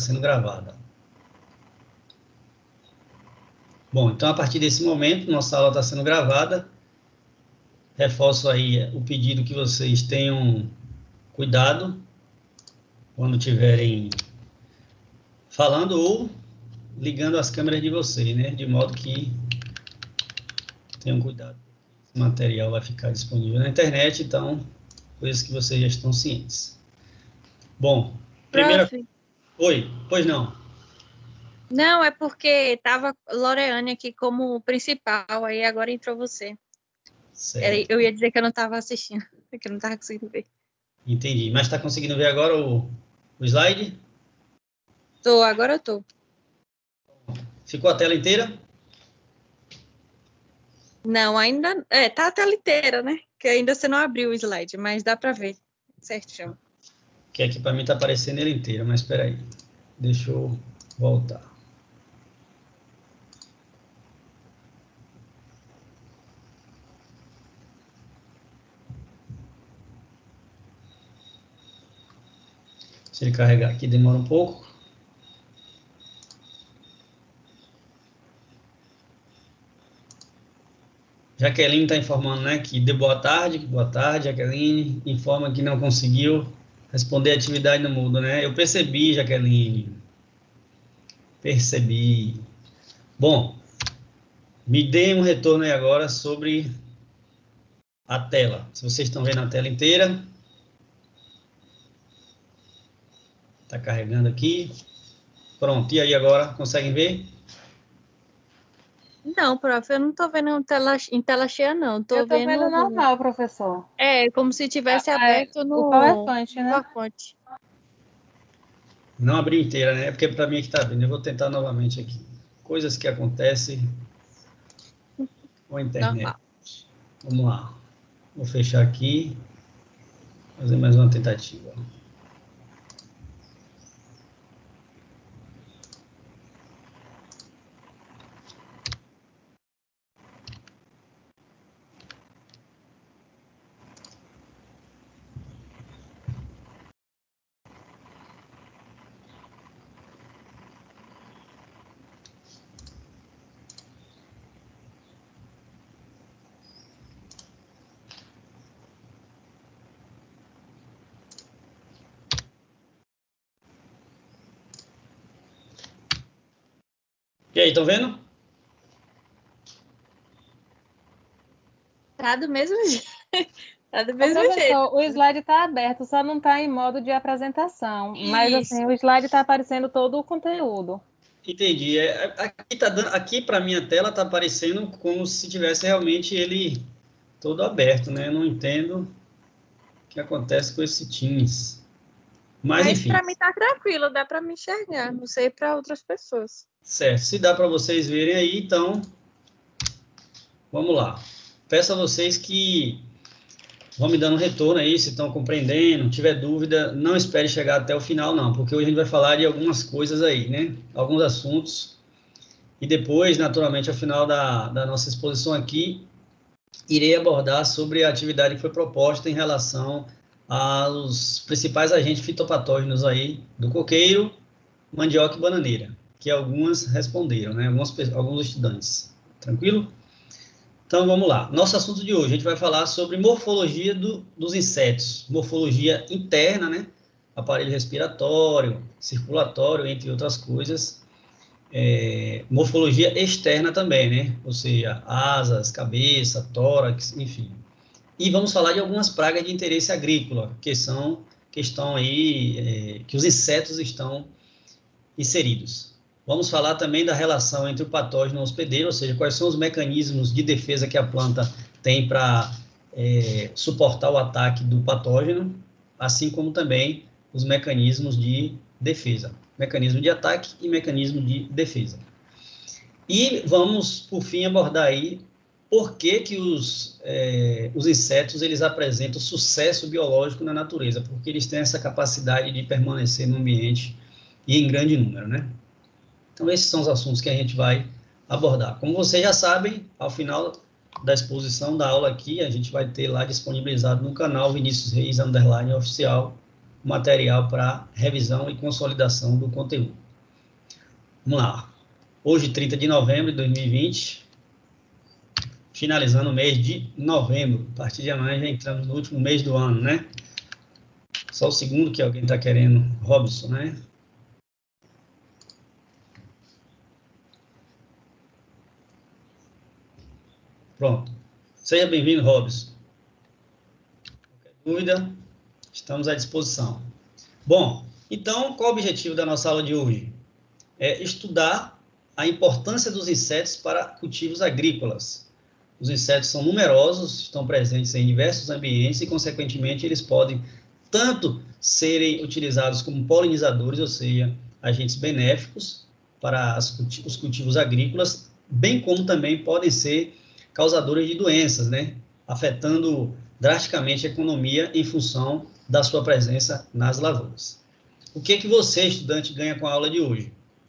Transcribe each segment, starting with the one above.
sendo gravada. Bom, então, a partir desse momento, nossa aula está sendo gravada. Reforço aí o pedido que vocês tenham cuidado quando estiverem falando ou ligando as câmeras de vocês, né? De modo que tenham cuidado. Esse material vai ficar disponível na internet, então, coisas que vocês já estão cientes. Bom, primeira... Prof. Oi, pois não. Não, é porque estava Loreane aqui como principal, aí agora entrou você. Certo. Eu ia dizer que eu não estava assistindo, que eu não estava conseguindo ver. Entendi. Mas está conseguindo ver agora o slide? Agora eu tô. Ficou a tela inteira? Não, ainda... tá a tela inteira, né? Que ainda você não abriu o slide, mas dá para ver certinho. Que aqui para mim está aparecendo ele inteiro, mas espera aí. Deixa eu voltar. Se ele carregar aqui, demora um pouco. Jaqueline está informando, né, que deu boa tarde, Jaqueline, informa que não conseguiu responder a atividade no Moodle, né? Eu percebi, Jaqueline, percebi. Bom, me dê um retorno aí agora sobre a tela. Se vocês estão vendo a tela inteira. Está carregando aqui. Pronto, e aí agora, conseguem ver? Não, prof, eu não estou vendo em tela cheia, não. Eu tô vendo normal, professor. É, como se tivesse aberto no o PowerPoint, né? PowerPoint. Não abri inteira, né? É porque para mim aqui está vendo. Eu vou tentar novamente aqui. Coisas que acontecem com a internet. Normal. Vamos lá. Vou fechar aqui. Fazer mais uma tentativa. E aí, estão vendo? Tá do mesmo jeito. Tá do mesmo Professor, jeito. o slide está aberto, só não está em modo de apresentação. Mas Isso. assim, o slide está aparecendo todo o conteúdo. Entendi. Aqui para minha tela está aparecendo como se tivesse realmente ele todo aberto, né? Eu não entendo o que acontece com esse Teams. Mas enfim. Para mim tá tranquilo, dá para me enxergar. Não sei para outras pessoas. Certo. Se dá para vocês verem aí, então vamos lá. Peço a vocês que vão me dando retorno aí, se estão compreendendo. Tiver dúvida, não espere chegar até o final, não, porque hoje a gente vai falar de algumas coisas aí, né? Alguns assuntos. E depois, naturalmente, ao final da nossa exposição aqui, irei abordar sobre a atividade que foi proposta em relação aos principais agentes fitopatógenos aí do coqueiro, mandioca e bananeira, que algumas responderam, né? Alguns estudantes. Tranquilo? Então, vamos lá. Nosso assunto de hoje, a gente vai falar sobre morfologia dos insetos. Morfologia interna, né? Aparelho respiratório, circulatório, entre outras coisas. Morfologia externa também, né? Ou seja, asas, cabeça, tórax, enfim. E vamos falar de algumas pragas de interesse agrícola, que estão aí, que os insetos estão inseridos. Vamos falar também da relação entre o patógeno e o hospedeiro, ou seja, quais são os mecanismos de defesa que a planta tem para suportar o ataque do patógeno, assim como também os mecanismos de defesa, mecanismo de ataque e mecanismo de defesa. E vamos, por fim, abordar aí por que os insetos eles apresentam sucesso biológico na natureza, porque eles têm essa capacidade de permanecer no ambiente e em grande número, né? Então, esses são os assuntos que a gente vai abordar. Como vocês já sabem, ao final da exposição da aula aqui, a gente vai ter lá disponibilizado no canal Vinícius Reis _ oficial material para revisão e consolidação do conteúdo. Vamos lá. Hoje, 30 de novembro de 2020, finalizando o mês de novembro. A partir de amanhã já entramos no último mês do ano, né? Só o segundo que alguém está querendo, Robson, né? Pronto. Seja bem-vindo, Robson. Qualquer dúvida, estamos à disposição. Bom, então, qual o objetivo da nossa aula de hoje? É estudar a importância dos insetos para cultivos agrícolas. Os insetos são numerosos, estão presentes em diversos ambientes e, consequentemente, eles podem tanto serem utilizados como polinizadores, ou seja, agentes benéficos para os cultivos agrícolas, bem como também podem ser causadores de doenças, né? Afetando drasticamente a economia em função da sua presença nas lavouras. O que você, estudante, ganha com a aula de hoje?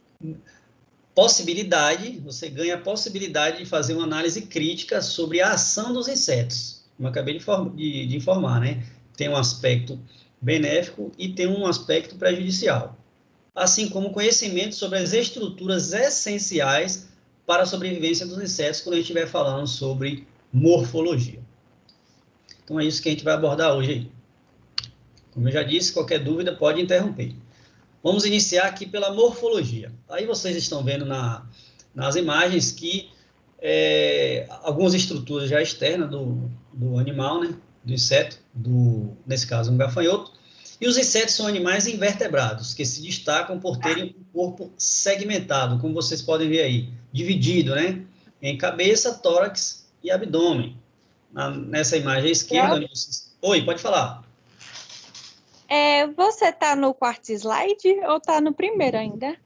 Você ganha a possibilidade de fazer uma análise crítica sobre a ação dos insetos, como eu acabei de informar, né? Tem um aspecto benéfico e tem um aspecto prejudicial, assim como conhecimento sobre as estruturas essenciais para a sobrevivência dos insetos, quando a gente estiver falando sobre morfologia. Então, é isso que a gente vai abordar hoje aí. Como eu já disse, qualquer dúvida pode interromper. Vamos iniciar aqui pela morfologia. Aí vocês estão vendo nas imagens que algumas estruturas já externas do animal, né, do inseto, nesse caso um gafanhoto, e os insetos são animais invertebrados, que se destacam por terem um corpo segmentado, como vocês podem ver aí, dividido, né, em cabeça, tórax e abdômen. Nessa imagem à esquerda... Oi, pode falar. Você está no quarto slide ou está no primeiro ainda?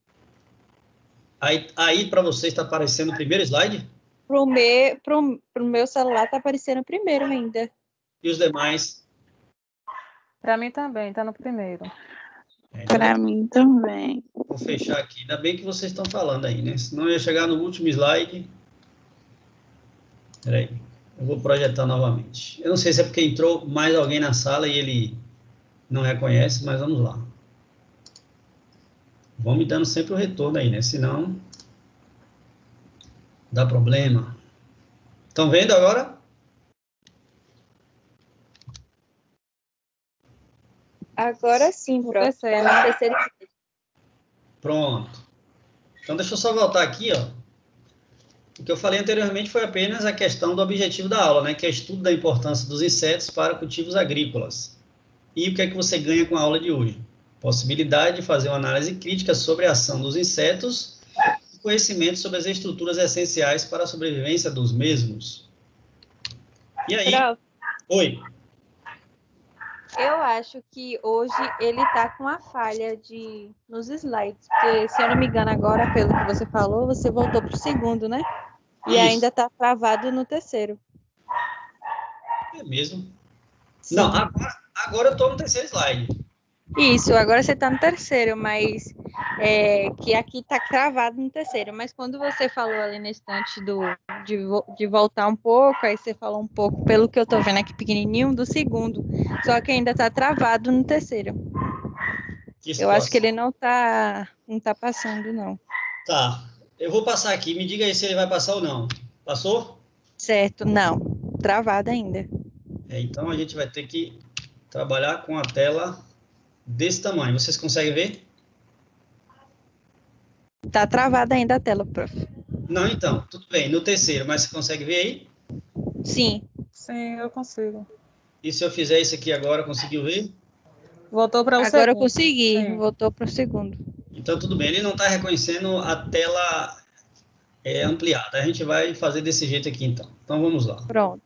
Aí para vocês está aparecendo o primeiro slide? Pro meu celular está aparecendo o primeiro ainda. E os demais? Para mim também, está no primeiro. Então, Para mim também. Vou fechar aqui. Ainda bem que vocês estão falando aí, né? Senão eu ia chegar no último slide. Espera aí. Eu vou projetar novamente. Eu não sei se é porque entrou mais alguém na sala e ele não reconhece, mas vamos lá. Vão me dando sempre o retorno aí, né? Senão dá problema. Estão vendo agora? Agora sim, prof. Pronto. Então, deixa eu só voltar aqui, ó. O que eu falei anteriormente foi apenas a questão do objetivo da aula, né? Que é o estudo da importância dos insetos para cultivos agrícolas. E o que é que você ganha com a aula de hoje? Possibilidade de fazer uma análise crítica sobre a ação dos insetos e conhecimento sobre as estruturas essenciais para a sobrevivência dos mesmos. E aí? Prof. Oi. Eu acho que hoje ele está com uma falha nos slides, porque, se eu não me engano, agora, pelo que você falou, você voltou para o segundo, né? E Isso. ainda está travado no terceiro. É mesmo? Sim. Não, agora eu estou no terceiro slide. Isso, agora você está no terceiro, mas que aqui está cravado no terceiro. Mas quando você falou ali na instante de voltar um pouco, aí você falou um pouco, pelo que eu estou vendo aqui pequenininho, do segundo. Só que ainda está travado no terceiro. Eu acho que ele não tá passando, não. Tá, eu vou passar aqui. Me diga aí se ele vai passar ou não. Passou? Certo, não. Travado ainda. Então a gente vai ter que trabalhar com a tela desse tamanho. Vocês conseguem ver? Tá travada ainda a tela, prof. Não, então, tudo bem. No terceiro, mas você consegue ver aí? Sim. Sim, eu consigo. E se eu fizer isso aqui agora, conseguiu ver? Voltou para o segundo. Agora eu consegui. Sim. Voltou para o segundo. Então, tudo bem. Ele não está reconhecendo a tela ampliada. A gente vai fazer desse jeito aqui, então. Então, vamos lá. Pronto.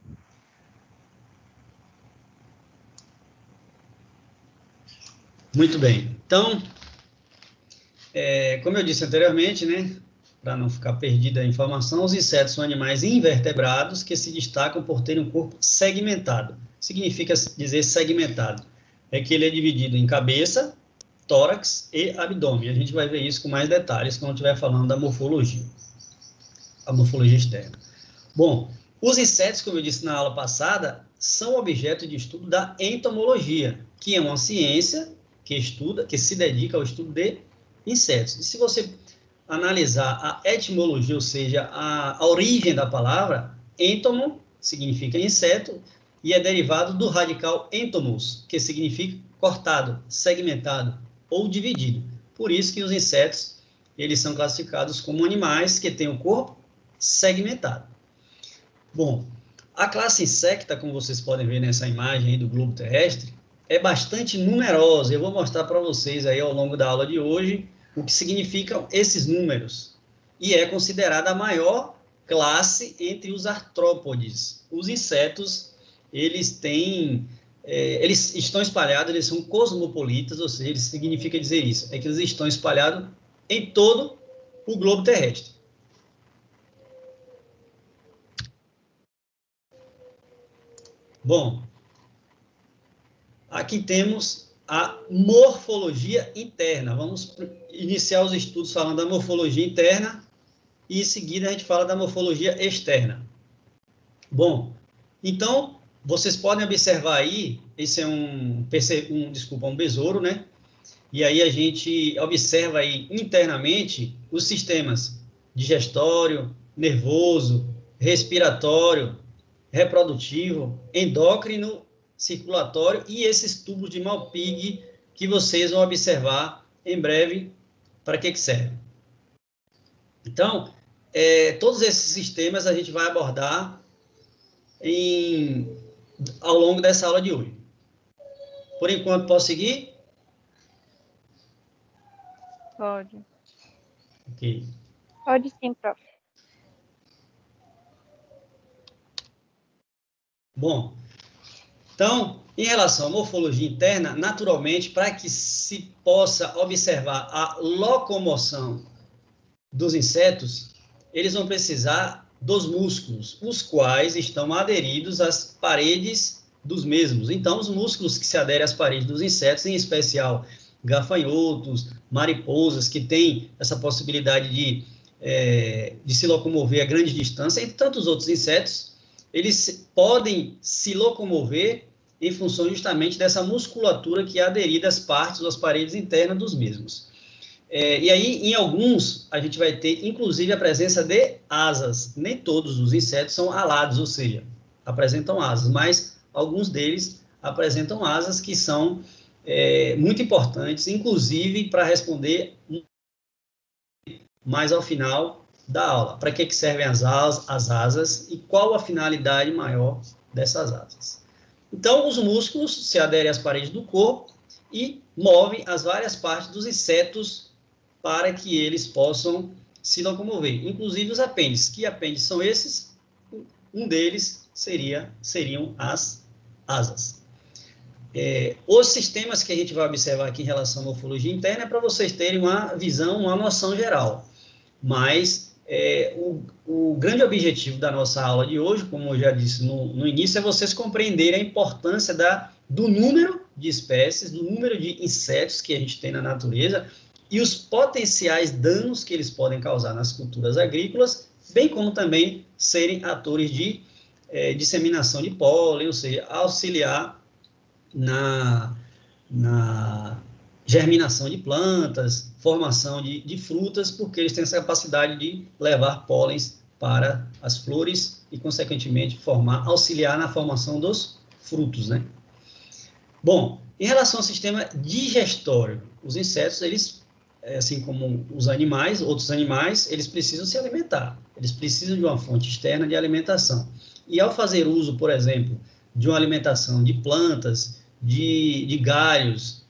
Muito bem. Então, como eu disse anteriormente, né, para não ficar perdida a informação, os insetos são animais invertebrados que se destacam por terem um corpo segmentado. Significa dizer segmentado. É que ele é dividido em cabeça, tórax e abdômen. A gente vai ver isso com mais detalhes quando estiver falando da morfologia. A morfologia externa. Bom, os insetos, como eu disse na aula passada, são objeto de estudo da entomologia, que é uma ciência que se dedica ao estudo de insetos. E se você analisar a etimologia, ou seja, a origem da palavra, entomo significa inseto e é derivado do radical entomos, que significa cortado, segmentado ou dividido. Por isso que os insetos, eles são classificados como animais que têm o corpo segmentado. Bom, a classe insecta, como vocês podem ver nessa imagem aí do globo terrestre, é bastante numerosa. Eu vou mostrar para vocês aí ao longo da aula de hoje o que significam esses números. E é considerada a maior classe entre os artrópodes. Os insetos, eles estão espalhados, eles são cosmopolitas, ou seja, significa dizer isso, é que eles estão espalhados em todo o globo terrestre. Bom, aqui temos a morfologia interna. Vamos iniciar os estudos falando da morfologia interna e em seguida a gente fala da morfologia externa. Bom, então, vocês podem observar aí, esse é um besouro, né? E aí a gente observa aí internamente os sistemas digestório, nervoso, respiratório, reprodutivo, endócrino, circulatório e esses tubos de Malpighi que vocês vão observar em breve para que serve. Então, todos esses sistemas a gente vai abordar ao longo dessa aula de hoje. Por enquanto, posso seguir? Pode. Ok. Pode sim, prof. Bom, então, em relação à morfologia interna, naturalmente, para que se possa observar a locomoção dos insetos, eles vão precisar dos músculos, os quais estão aderidos às paredes dos mesmos. Então, os músculos que se aderem às paredes dos insetos, em especial gafanhotos, mariposas, que têm essa possibilidade de se locomover a grande distância, e tantos outros insetos, eles podem se locomover em função justamente dessa musculatura que é aderida às partes ou às paredes internas dos mesmos. E aí, em alguns, a gente vai ter, inclusive, a presença de asas. Nem todos os insetos são alados, ou seja, apresentam asas, mas alguns deles apresentam asas que são muito importantes, inclusive para responder mais ao final da aula. Para que servem as asas e qual a finalidade maior dessas asas. Então, os músculos se aderem às paredes do corpo e movem as várias partes dos insetos para que eles possam se locomover, inclusive os apêndices. Que apêndices são esses? Um deles seriam as asas. Os sistemas que a gente vai observar aqui em relação à morfologia interna é para vocês terem uma visão, uma noção geral. Mas o grande objetivo da nossa aula de hoje, como eu já disse no início, é vocês compreenderem a importância do número de espécies, do número de insetos que a gente tem na natureza e os potenciais danos que eles podem causar nas culturas agrícolas, bem como também serem atores de disseminação de pólen, ou seja, auxiliar na germinação de plantas, formação de frutas, porque eles têm essa capacidade de levar pólens para as flores e, consequentemente, auxiliar na formação dos frutos, né? Bom, em relação ao sistema digestório, os insetos, eles, assim como os animais, outros animais, eles precisam se alimentar, eles precisam de uma fonte externa de alimentação. E ao fazer uso, por exemplo, de uma alimentação de plantas, de galhos,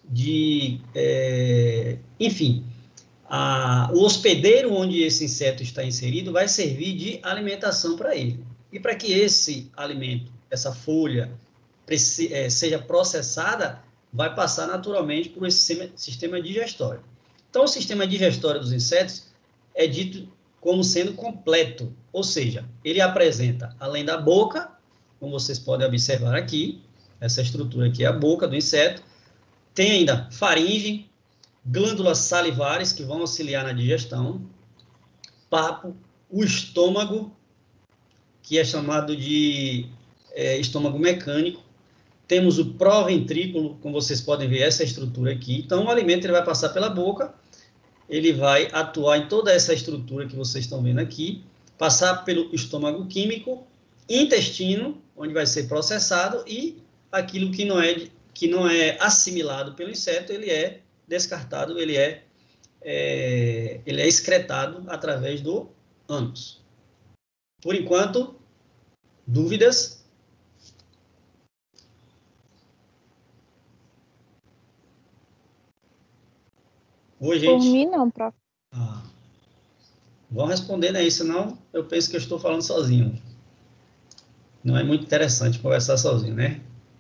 enfim, o hospedeiro onde esse inseto está inserido vai servir de alimentação para ele. E para que esse alimento, essa folha, seja processada, vai passar naturalmente por esse sistema digestório. Então, o sistema digestório dos insetos é dito como sendo completo, ou seja, ele apresenta, além da boca, como vocês podem observar aqui, essa estrutura aqui é a boca do inseto, tem ainda faringe, glândulas salivares que vão auxiliar na digestão, papo, o estômago, que é chamado de estômago mecânico. Temos o proventrículo, como vocês podem ver, essa estrutura aqui. Então, o alimento ele vai passar pela boca, ele vai atuar em toda essa estrutura que vocês estão vendo aqui, passar pelo estômago químico, intestino, onde vai ser processado, e aquilo que não é assimilado pelo inseto, ele é descartado, ele é excretado através do ânus. Por enquanto, dúvidas? Oi, gente. Por mim não, prof. Vão respondendo aí, senão eu penso que eu estou falando sozinho. Não é muito interessante conversar sozinho, né?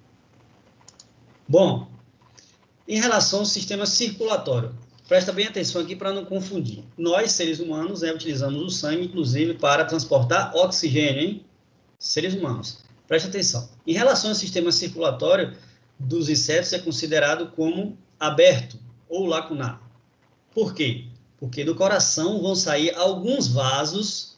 Bom, em relação ao sistema circulatório, presta bem atenção aqui para não confundir. Nós, seres humanos, utilizamos o sangue, inclusive, para transportar oxigênio, hein? Seres humanos. Presta atenção. Em relação ao sistema circulatório dos insetos, é considerado como aberto ou lacunar. Por quê? Porque do coração vão sair alguns vasos,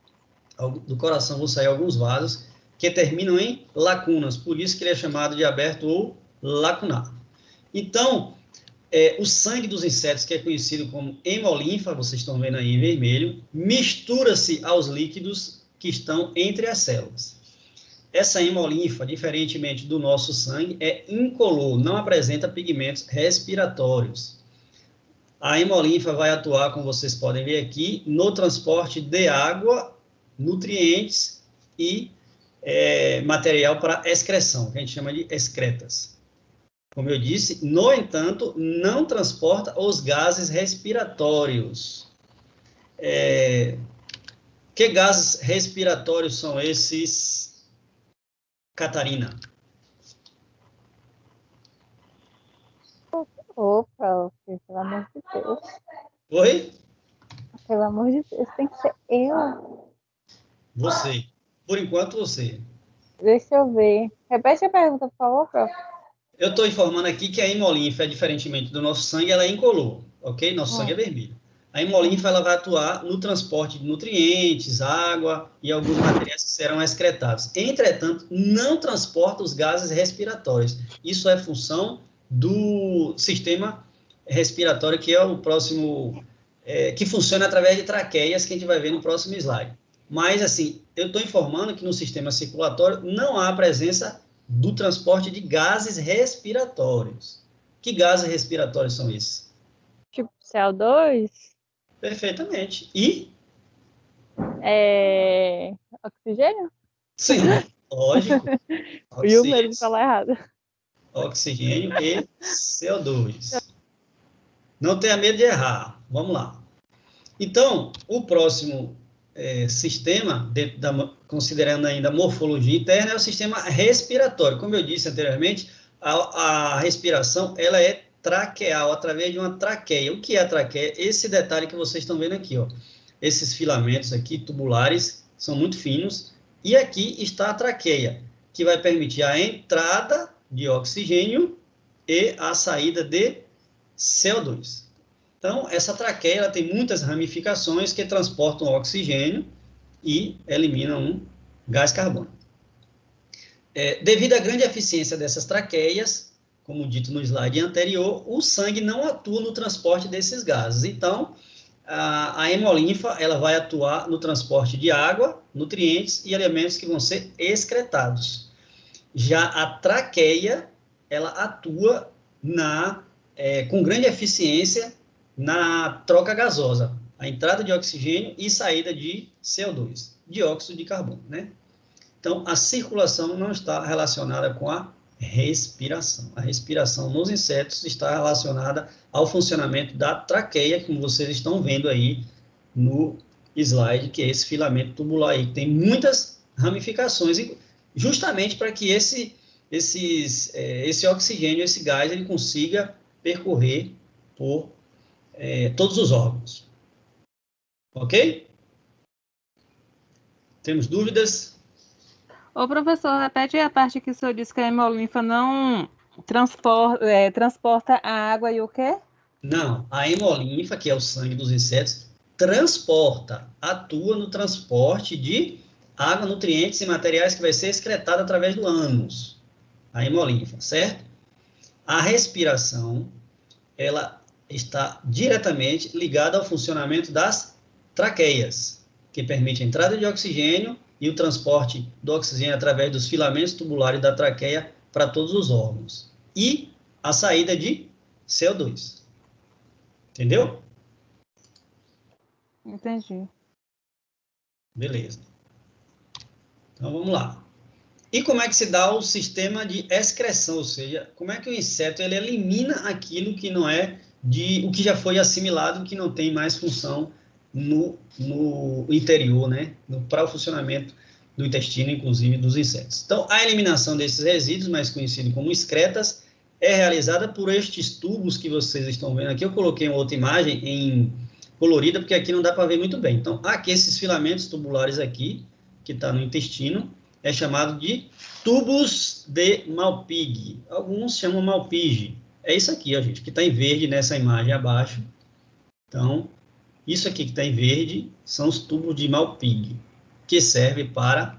que terminam em lacunas, por isso que ele é chamado de aberto ou lacunar. Então, o sangue dos insetos, que é conhecido como hemolinfa, vocês estão vendo aí em vermelho, mistura-se aos líquidos que estão entre as células. Essa hemolinfa, diferentemente do nosso sangue, é incolor, não apresenta pigmentos respiratórios. A hemolinfa vai atuar, como vocês podem ver aqui, no transporte de água, nutrientes e material para excreção, que a gente chama de excretas. Como eu disse, no entanto, não transporta os gases respiratórios. Que gases respiratórios são esses, Catarina? Opa, pelo amor de Deus. Oi? Pelo amor de Deus, tem que ser eu. Você. Por enquanto, você. Deixa eu ver. Repete a pergunta, por favor, prof. Eu estou informando aqui que a hemolinfa, diferentemente do nosso sangue, ela é incolor, ok? Nosso sangue é vermelho. A hemolinfa ela vai atuar no transporte de nutrientes, água e alguns materiais que serão excretados. Entretanto, não transporta os gases respiratórios. Isso é função do sistema respiratório, que é o próximo, que funciona através de traqueias, que a gente vai ver no próximo slide. Mas, assim, eu estou informando que no sistema circulatório não há presença do transporte de gases respiratórios. Que gases respiratórios são esses? Tipo CO2? Perfeitamente. E? Oxigênio? Sim, lógico. E o medo de falar errado. Oxigênio e CO2. Não tenha medo de errar. Vamos lá. Então, o próximo sistema, considerando ainda a morfologia interna, é o sistema respiratório. Como eu disse anteriormente, a respiração ela é traqueal, através de uma traqueia. O que é a traqueia? Esse detalhe que vocês estão vendo aqui, ó. Esses filamentos aqui, tubulares, são muito finos. E aqui está a traqueia, que vai permitir a entrada de oxigênio e a saída de CO2. Então, essa traqueia ela tem muitas ramificações que transportam oxigênio e eliminam um gás carbônico. Devido à grande eficiência dessas traqueias, como dito no slide anterior, o sangue não atua no transporte desses gases. Então, a hemolinfa ela vai atuar no transporte de água, nutrientes e elementos que vão ser excretados. Já a traqueia, ela atua com grande eficiência na troca gasosa, a entrada de oxigênio e saída de CO2, dióxido de carbono, né? Então, a circulação não está relacionada com a respiração. A respiração nos insetos está relacionada ao funcionamento da traqueia, como vocês estão vendo aí no slide, que é esse filamento tubular aí, que tem muitas ramificações, justamente para que esse oxigênio, esse gás, ele consiga percorrer por todos os órgãos. Ok? Temos dúvidas? Ô, professor, repete a parte que o senhor disse que a hemolinfa não transporta a água e o quê? Não, a hemolinfa, que é o sangue dos insetos, atua no transporte de água, nutrientes e materiais que vai ser excretado através do ânus, a hemolinfa, certo? A respiração, ela está diretamente ligada ao funcionamento das traqueias, que permite a entrada de oxigênio e o transporte do oxigênio através dos filamentos tubulares da traqueia para todos os órgãos. E a saída de CO2. Entendeu? Entendi. Beleza. Então, vamos lá. E como é que se dá o sistema de excreção? Ou seja, como é que o inseto ele elimina aquilo que não é o que já foi assimilado, que não tem mais função no interior, né? Para o funcionamento do intestino, inclusive dos insetos. Então, a eliminação desses resíduos, mais conhecido como excretas, é realizada por estes tubos que vocês estão vendo aqui. Eu coloquei uma outra imagem em colorida, porque aqui não dá para ver muito bem. Então, aqui esses filamentos tubulares aqui, que está no intestino, é chamado de tubos de Malpighi. Alguns chamam Malpighi. É isso aqui, ó, gente, que está em verde nessa imagem abaixo. Então, isso aqui que está em verde são os tubos de Malpighi, que servem para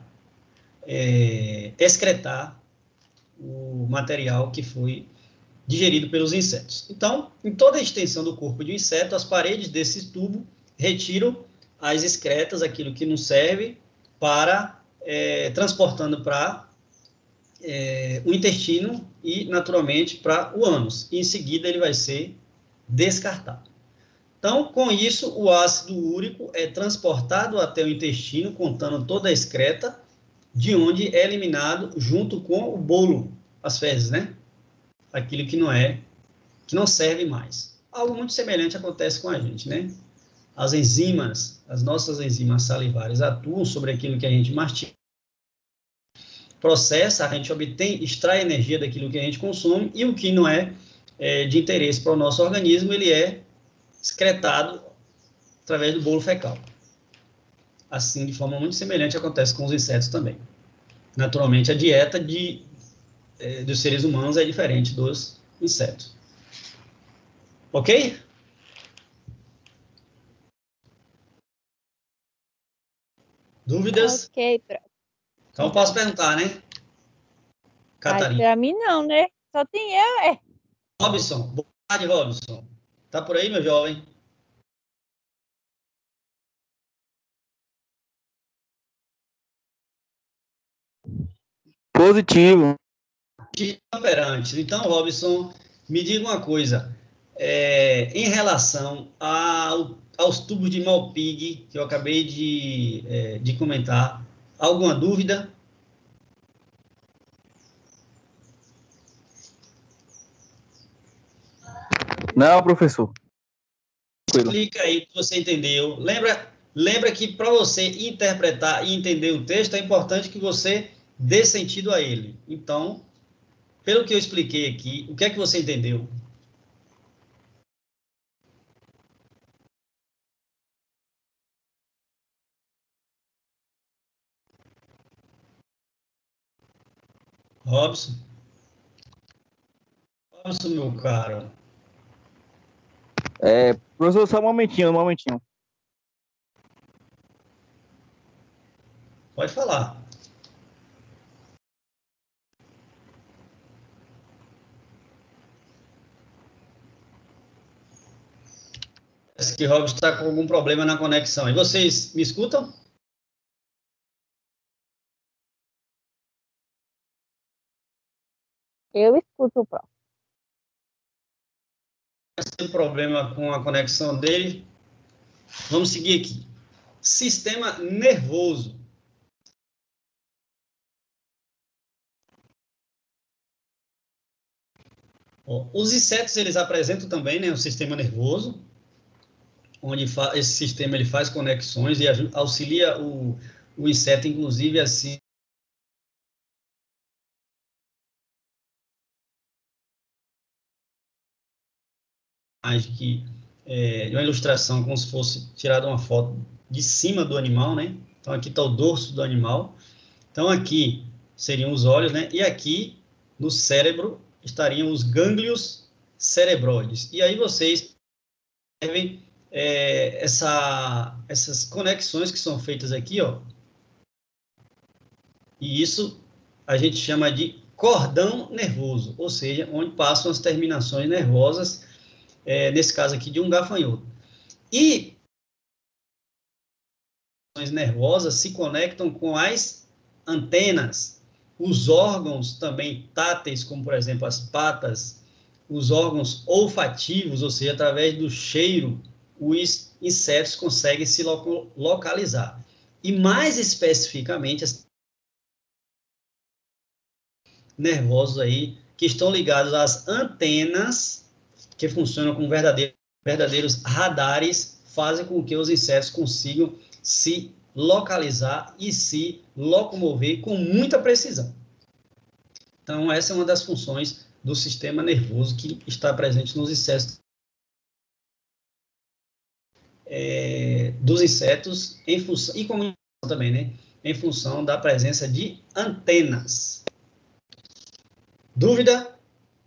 excretar o material que foi digerido pelos insetos. Então, em toda a extensão do corpo de um inseto, as paredes desse tubo retiram as excretas, aquilo que não serve, para transportando para o intestino e, naturalmente, para o ânus. E, em seguida, ele vai ser descartado. Então, com isso, o ácido úrico é transportado até o intestino, contando toda a excreta, de onde é eliminado junto com o bolo, as fezes, né? Aquilo que não serve mais. Algo muito semelhante acontece com a gente, né? As enzimas, as nossas enzimas salivares atuam sobre aquilo que a gente mastiga, processa, a gente extrai energia daquilo que a gente consome, e o que não é de interesse para o nosso organismo, ele é excretado através do bolo fecal. Assim, de forma muito semelhante, acontece com os insetos também. Naturalmente, a dieta dos seres humanos é diferente dos insetos. Ok? Dúvidas? Ok, Então, posso perguntar, né? Catarina. para mim não, né? Só tem eu, Robson. Boa tarde, Robson. Tá por aí, meu jovem? Positivo. Operantes. Então, Robson, me diga uma coisa. Em relação aos tubos de Malpighi, que eu acabei de comentar, alguma dúvida? Não, professor. Explica aí o que você entendeu. Lembra que para você interpretar e entender o texto, é importante que você dê sentido a ele. Então, pelo que eu expliquei aqui, o que é que você entendeu? Robson? Robson, meu caro. Professor, só um momentinho. Pode falar. Parece que Robson está com algum problema na conexão. E vocês me escutam? eu escuto o próprio. Tem problema com a conexão dele. Vamos seguir aqui. Sistema nervoso. Os insetos, eles apresentam também, né, um sistema nervoso, onde esse sistema ele faz conexões e auxilia o inseto, inclusive, assim, de uma ilustração, como se fosse tirada uma foto de cima do animal, né? Então, aqui está o dorso do animal. Então, aqui seriam os olhos, né? E aqui, no cérebro, estariam os gânglios cerebroides. E aí vocês observem essas conexões que são feitas aqui, ó, E isso a gente chama de cordão nervoso, ou seja, onde passam as terminações nervosas, nesse caso aqui de um gafanhoto. E as nervosas se conectam com as antenas, os órgãos também táteis, como por exemplo as patas, os órgãos olfativos, ou seja, através do cheiro, os insetos conseguem se localizar. E mais especificamente, as nervosos aí, que estão ligados às antenas, que funcionam como verdadeiros radares, fazem com que os insetos consigam se localizar e se locomover com muita precisão. Então, essa é uma das funções do sistema nervoso que está presente nos insetos, dos insetos, em função, e comunicação também, né? Em função da presença de antenas. Dúvida?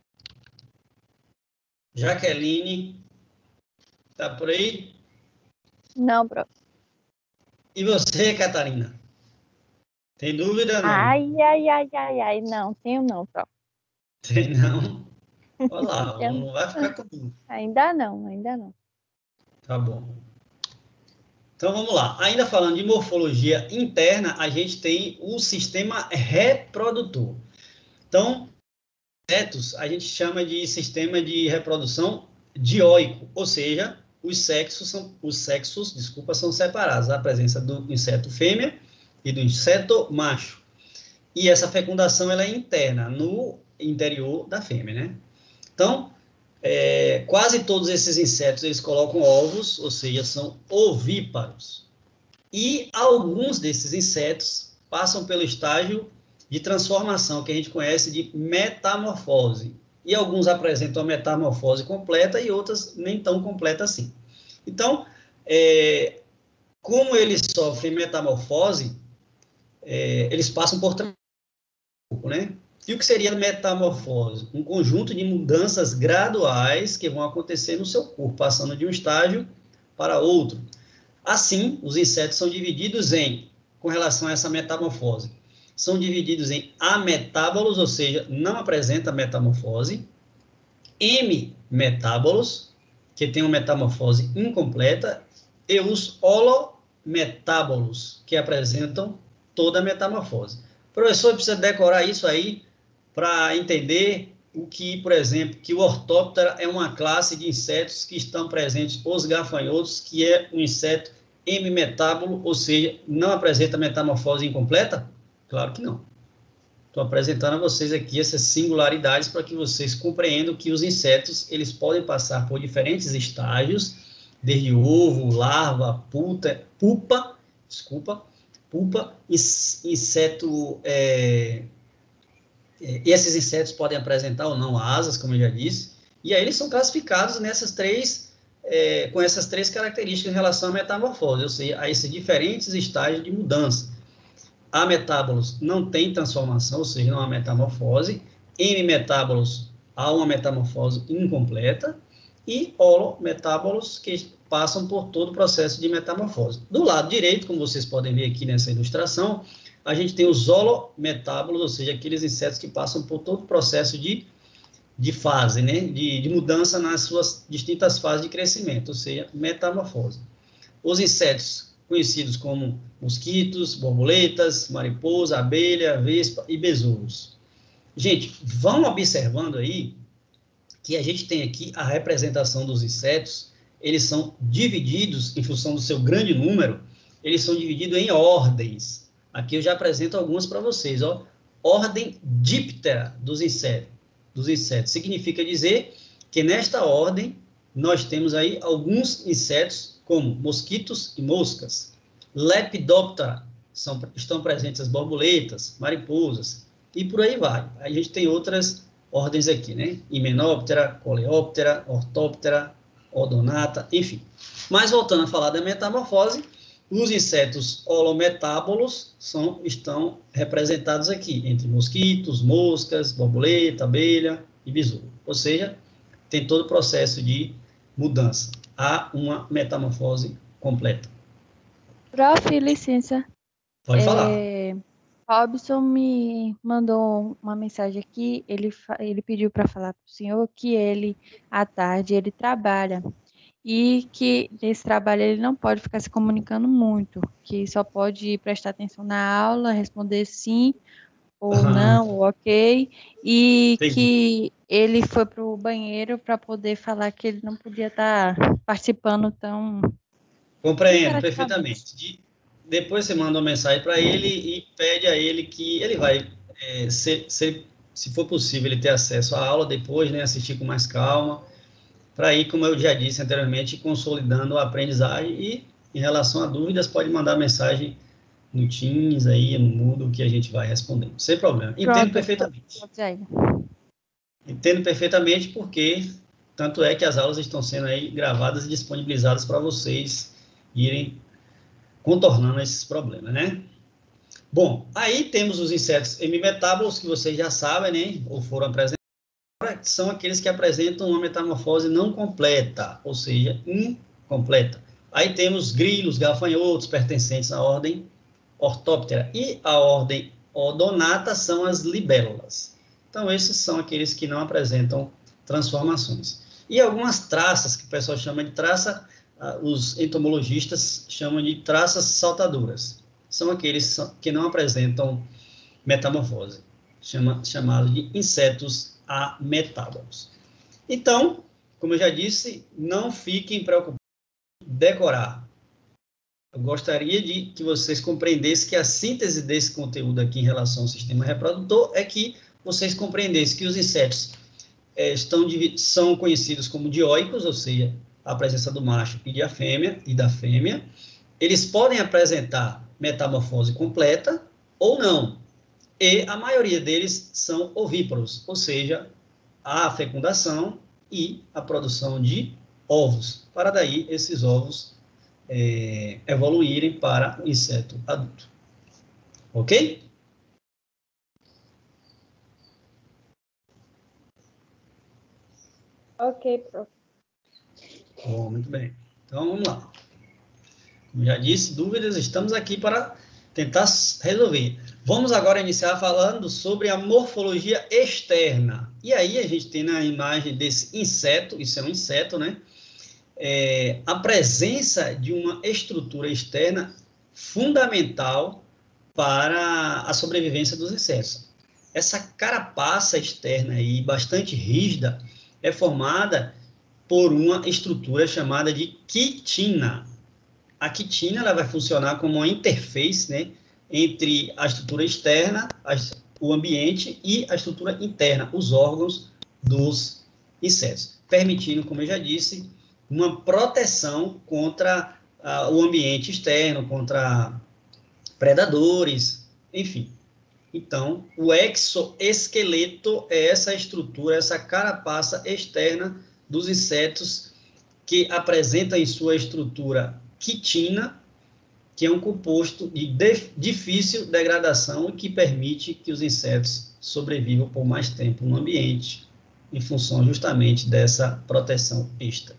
Jaqueline, tá por aí? Não, prof. E você, Catarina? Tem dúvida, não? Ai, não, tenho não, prof. Tem não? Olha lá, não vai ficar com dúvida. Ainda não. Tá bom. Então, vamos lá. Ainda falando de morfologia interna, a gente tem o sistema reprodutor. Então, insetos, a gente chama de sistema de reprodução dioico, ou seja, os sexos são separados. A presença do inseto fêmea e do inseto macho. E essa fecundação ela é interna, no interior da fêmea, né? Então, quase todos esses insetos, eles colocam ovos, ou seja, são ovíparos. E alguns desses insetos passam pelo estágio de transformação, que a gente conhece de metamorfose. E alguns apresentam a metamorfose completa e outras nem tão completa assim. Então, como eles sofrem metamorfose, eles passam por né? E o que seria metamorfose? Um conjunto de mudanças graduais que vão acontecer no seu corpo, passando de um estágio para outro. Assim, os insetos são divididos com relação a essa metamorfose, são divididos em ametábolos, ou seja, não apresenta metamorfose, hemimetábolos, que tem uma metamorfose incompleta, e os holometábolos, que apresentam toda a metamorfose. O professor precisa decorar isso aí para entender o que, por exemplo, que o Orthoptera é uma classe de insetos que estão presentes, os gafanhotos, que é um inseto hemimetábolo, ou seja, não apresenta metamorfose incompleta? Claro que não. Estou apresentando a vocês aqui essas singularidades para que vocês compreendam que os insetos, eles podem passar por diferentes estágios, desde ovo, larva, pupa, inseto, e esses insetos podem apresentar ou não asas, como eu já disse, e aí eles são classificados com essas três características em relação à metamorfose, ou seja, a esses diferentes estágios de mudança. Ametábolos não tem transformação, ou seja, não há metamorfose. Hemimetábolos há uma metamorfose incompleta. E holometábolos que passam por todo o processo de metamorfose. Do lado direito, como vocês podem ver aqui nessa ilustração, a gente tem os holometábolos, ou seja, aqueles insetos que passam por todo o processo de fase, né? de mudança nas suas distintas fases de crescimento, ou seja, metamorfose. Os insetos conhecidos como mosquitos, borboletas, mariposa, abelha, vespa e besouros. Gente, vão observando aí que a gente tem aqui a representação dos insetos, eles são divididos, em função do seu grande número, eles são divididos em ordens. Aqui eu já apresento algumas para vocês, ó. Ordem Diptera dos insetos. Significa dizer que nesta ordem nós temos aí alguns insetos, como mosquitos e moscas. Lepidoptera, estão presentes as borboletas, mariposas, e por aí vai. Aí a gente tem outras ordens aqui, né? Hymenoptera, Coleoptera, Orthoptera, Odonata, enfim. Mas voltando a falar da metamorfose, os insetos holometábolos estão representados aqui, entre mosquitos, moscas, borboleta, abelha e besouro. Ou seja, tem todo o processo de mudança. Há uma metamorfose completa. Prof, licença. Pode falar. Robson me mandou uma mensagem aqui, ele pediu para falar para o senhor que ele, à tarde, ele trabalha e que nesse trabalho ele não pode ficar se comunicando muito, que só pode prestar atenção na aula, responder sim ou Ah, não, ou ok, e entendi. que ele foi para o banheiro para poder falar que ele não podia estar participando tão Compreendo interativamente. perfeitamente. Depois você manda uma mensagem para ele e pede a ele que ele vai, se for possível, ele ter acesso à aula depois, né, assistir com mais calma, para ir, como eu já disse anteriormente, consolidando a aprendizagem e, em relação a dúvidas, pode mandar mensagem no Teams, aí, no Moodle, que a gente vai respondendo, sem problema. Entendo Pronto, perfeitamente. vou dizer aí. Entendo perfeitamente porque, tanto é que as aulas estão sendo aí gravadas e disponibilizadas para vocês irem contornando esses problemas, né? Bom, aí temos os insetos hemimetábolos, que vocês já sabem, né? Ou foram apresentados, que são aqueles que apresentam uma metamorfose não completa, ou seja, incompleta. Aí temos grilos, gafanhotos, pertencentes à ordem Orthoptera. E a ordem Odonata são as libélulas. Então, esses são aqueles que não apresentam transformações. E algumas traças, que o pessoal chama de traça, os entomologistas chamam de traças saltadoras. São aqueles que não apresentam metamorfose, chamados de insetos ametábolos. Então, como eu já disse, não fiquem preocupados em decorar. Eu gostaria de que vocês compreendessem que a síntese desse conteúdo aqui em relação ao sistema reprodutor é que vocês compreendessem que os insetos são conhecidos como dioicos, ou seja, a presença do macho e da fêmea. Eles podem apresentar metamorfose completa ou não. E a maioria deles são ovíparos, ou seja, a fecundação e a produção de ovos, para daí esses ovos evoluírem para o inseto adulto. Ok? Ok, prof. Bom, muito bem. Então, vamos lá. Como já disse, dúvidas, estamos aqui para tentar resolver. Vamos agora iniciar falando sobre a morfologia externa. E aí a gente tem na imagem desse inseto, isso é um inseto, né? A presença de uma estrutura externa fundamental para a sobrevivência dos insetos. Essa carapaça externa aí, bastante rígida, é formada por uma estrutura chamada de quitina. A quitina ela vai funcionar como uma interface, né, entre a estrutura externa, o ambiente e a estrutura interna, os órgãos dos insetos, permitindo, como eu já disse, uma proteção contra o ambiente externo, contra predadores, enfim. Então, o exoesqueleto é essa estrutura, essa carapaça externa dos insetos que apresenta em sua estrutura quitina, que é um composto de difícil degradação e que permite que os insetos sobrevivam por mais tempo no ambiente, em função justamente dessa proteção extra.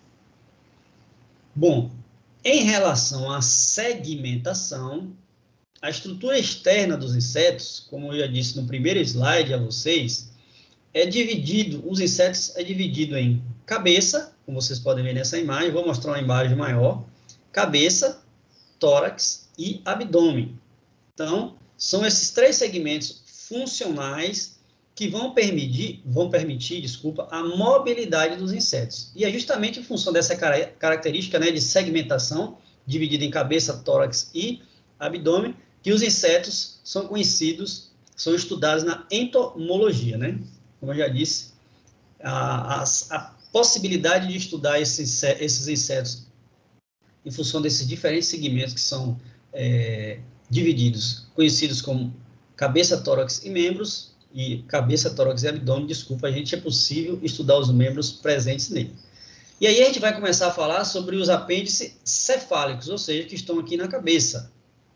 Bom, em relação à segmentação, a estrutura externa dos insetos, como eu já disse no primeiro slide a vocês, os insetos é dividido em cabeça, como vocês podem ver nessa imagem, vou mostrar uma imagem maior, cabeça, tórax e abdômen. Então, são esses três segmentos funcionais que vão permitir, a mobilidade dos insetos. E é justamente em função dessa característica, né, de segmentação, dividida em cabeça, tórax e abdômen, que os insetos são conhecidos, são estudados na entomologia, né? Como eu já disse, a possibilidade de estudar esses insetos em função desses diferentes segmentos que são divididos, conhecidos como cabeça, tórax e membros, e cabeça, tórax e abdômen, desculpa, a gente é possível estudar os membros presentes nele. E aí a gente vai começar a falar sobre os apêndices cefálicos, ou seja, que estão aqui na cabeça.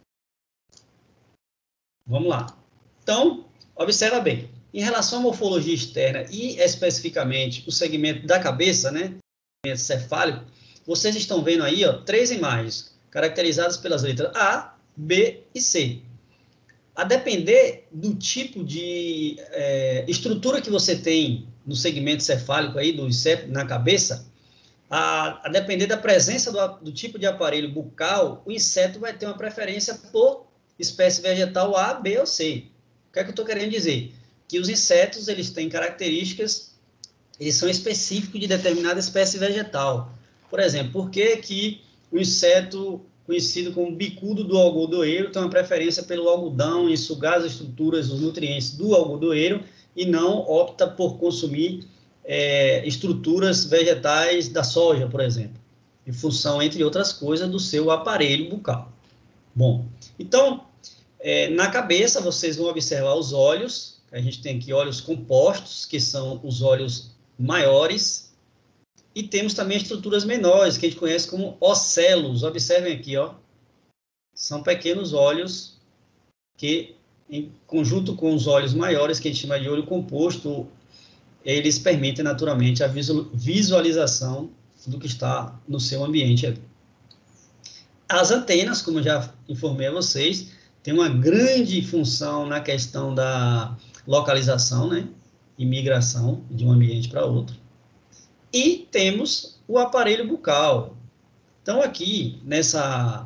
Vamos lá. Então, observa bem. Em relação à morfologia externa e especificamente o segmento da cabeça, né, segmento cefálico, vocês estão vendo aí, ó, três imagens caracterizadas pelas letras A, B e C. A depender do tipo de estrutura que você tem no segmento cefálico aí, do inseto, na cabeça, a depender da presença do tipo de aparelho bucal, o inseto vai ter uma preferência por espécie vegetal A, B ou C. O que é que eu estou querendo dizer? Que os insetos, eles têm características, eles são específicos de determinada espécie vegetal. Por exemplo, por que que o inseto conhecido como bicudo do algodoeiro tem uma preferência pelo algodão e sugar as estruturas, os nutrientes do algodoeiro e não opta por consumir estruturas vegetais da soja, por exemplo, em função, entre outras coisas, do seu aparelho bucal. Bom, então, na cabeça, vocês vão observar os olhos. A gente tem aqui olhos compostos, que são os olhos maiores, e temos também estruturas menores, que a gente conhece como ocelos. Observem aqui, ó. São pequenos olhos que, em conjunto com os olhos maiores, que a gente chama de olho composto, eles permitem naturalmente a visualização do que está no seu ambiente. As antenas, como eu já informei a vocês, têm uma grande função na questão da localização, né, e migração de um ambiente para outro. E temos o aparelho bucal. Então, aqui, nessa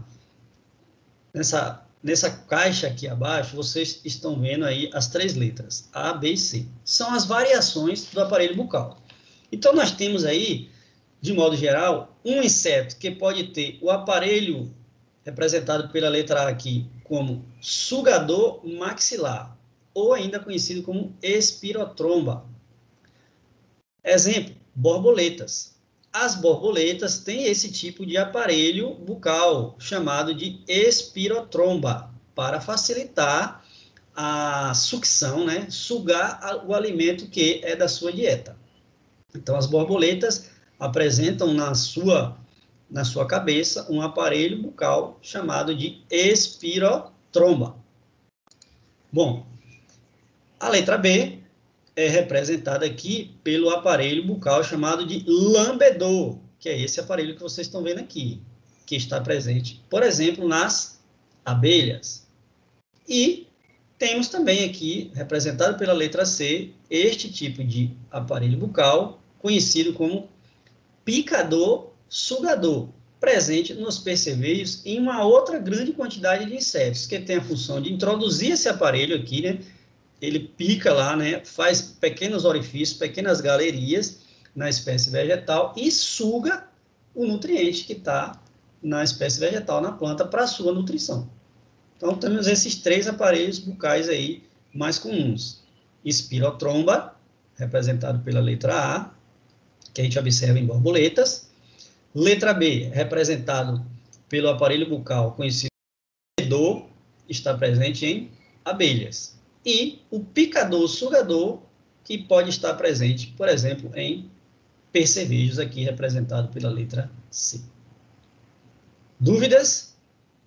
caixa aqui abaixo, vocês estão vendo aí as 3 letras, A, B e C. São as variações do aparelho bucal. Então, nós temos aí, de modo geral, um inseto que pode ter o aparelho representado pela letra A aqui como sugador maxilar, ou ainda conhecido como espirotromba. Exemplo, borboletas. As borboletas têm esse tipo de aparelho bucal, chamado de espirotromba, para facilitar a sucção, né? Sugar o alimento que é da sua dieta. Então, as borboletas apresentam na sua cabeça um aparelho bucal chamado de espirotromba. Bom, a letra B é representada aqui pelo aparelho bucal chamado de lambedor, que é esse aparelho que vocês estão vendo aqui, que está presente, por exemplo, nas abelhas. E temos também aqui, representado pela letra C, este tipo de aparelho bucal, conhecido como picador-sugador, presente nos percevejos em uma outra grande quantidade de insetos, que tem a função de introduzir esse aparelho aqui, né? Ele pica lá, né? Faz pequenos orifícios, pequenas galerias na espécie vegetal e suga o nutriente que está na espécie vegetal, na planta, para a sua nutrição. Então, temos esses 3 aparelhos bucais aí mais comuns. Espirotromba, representado pela letra A, que a gente observa em borboletas. Letra B, representado pelo aparelho bucal conhecido como sugador, está presente em abelhas. E o picador-sugador, que pode estar presente, por exemplo, em percevejos, aqui representado pela letra C. Dúvidas?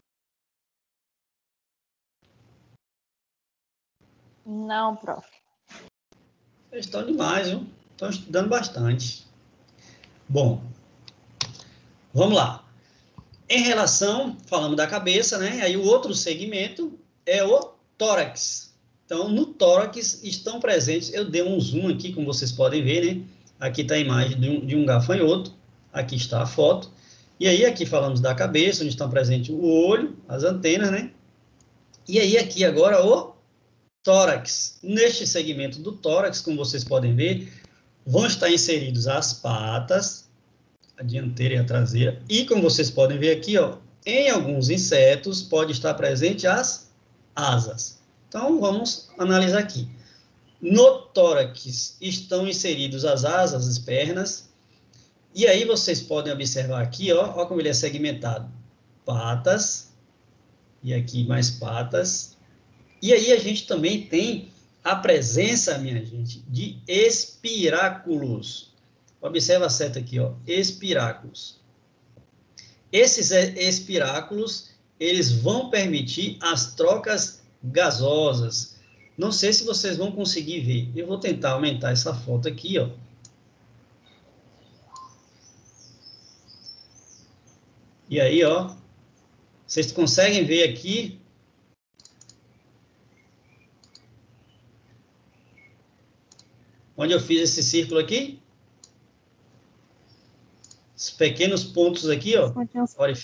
Não, prof. Eles estão demais, viu? Estão estudando bastante. Bom, vamos lá. Em relação, falamos da cabeça, né? Aí o outro segmento é o tórax. Então, no tórax estão presentes, eu dei um zoom aqui, como vocês podem ver, né? Aqui está a imagem de um gafanhoto, aqui está a foto. E aí, aqui falamos da cabeça, onde estão presentes o olho, as antenas, né? E aí, aqui agora, o tórax. Neste segmento do tórax, como vocês podem ver, vão estar inseridos as patas, a dianteira e a traseira. E, como vocês podem ver aqui, ó, em alguns insetos, pode estar presente as asas. Então, vamos analisar aqui. No tórax estão inseridos as asas, as pernas, e aí vocês podem observar aqui, ó como ele é segmentado. Patas, e aqui mais patas. E aí a gente também tem a presença, minha gente, de espiráculos. Observa a seta aqui, ó, espiráculos. Esses espiráculos, eles vão permitir as trocas gasosas. Não sei se vocês vão conseguir ver. Eu vou tentar aumentar essa foto aqui, ó. E aí, ó, vocês conseguem ver aqui Onde eu fiz esse círculo aqui? Os pequenos pontos aqui, ó. Orifício.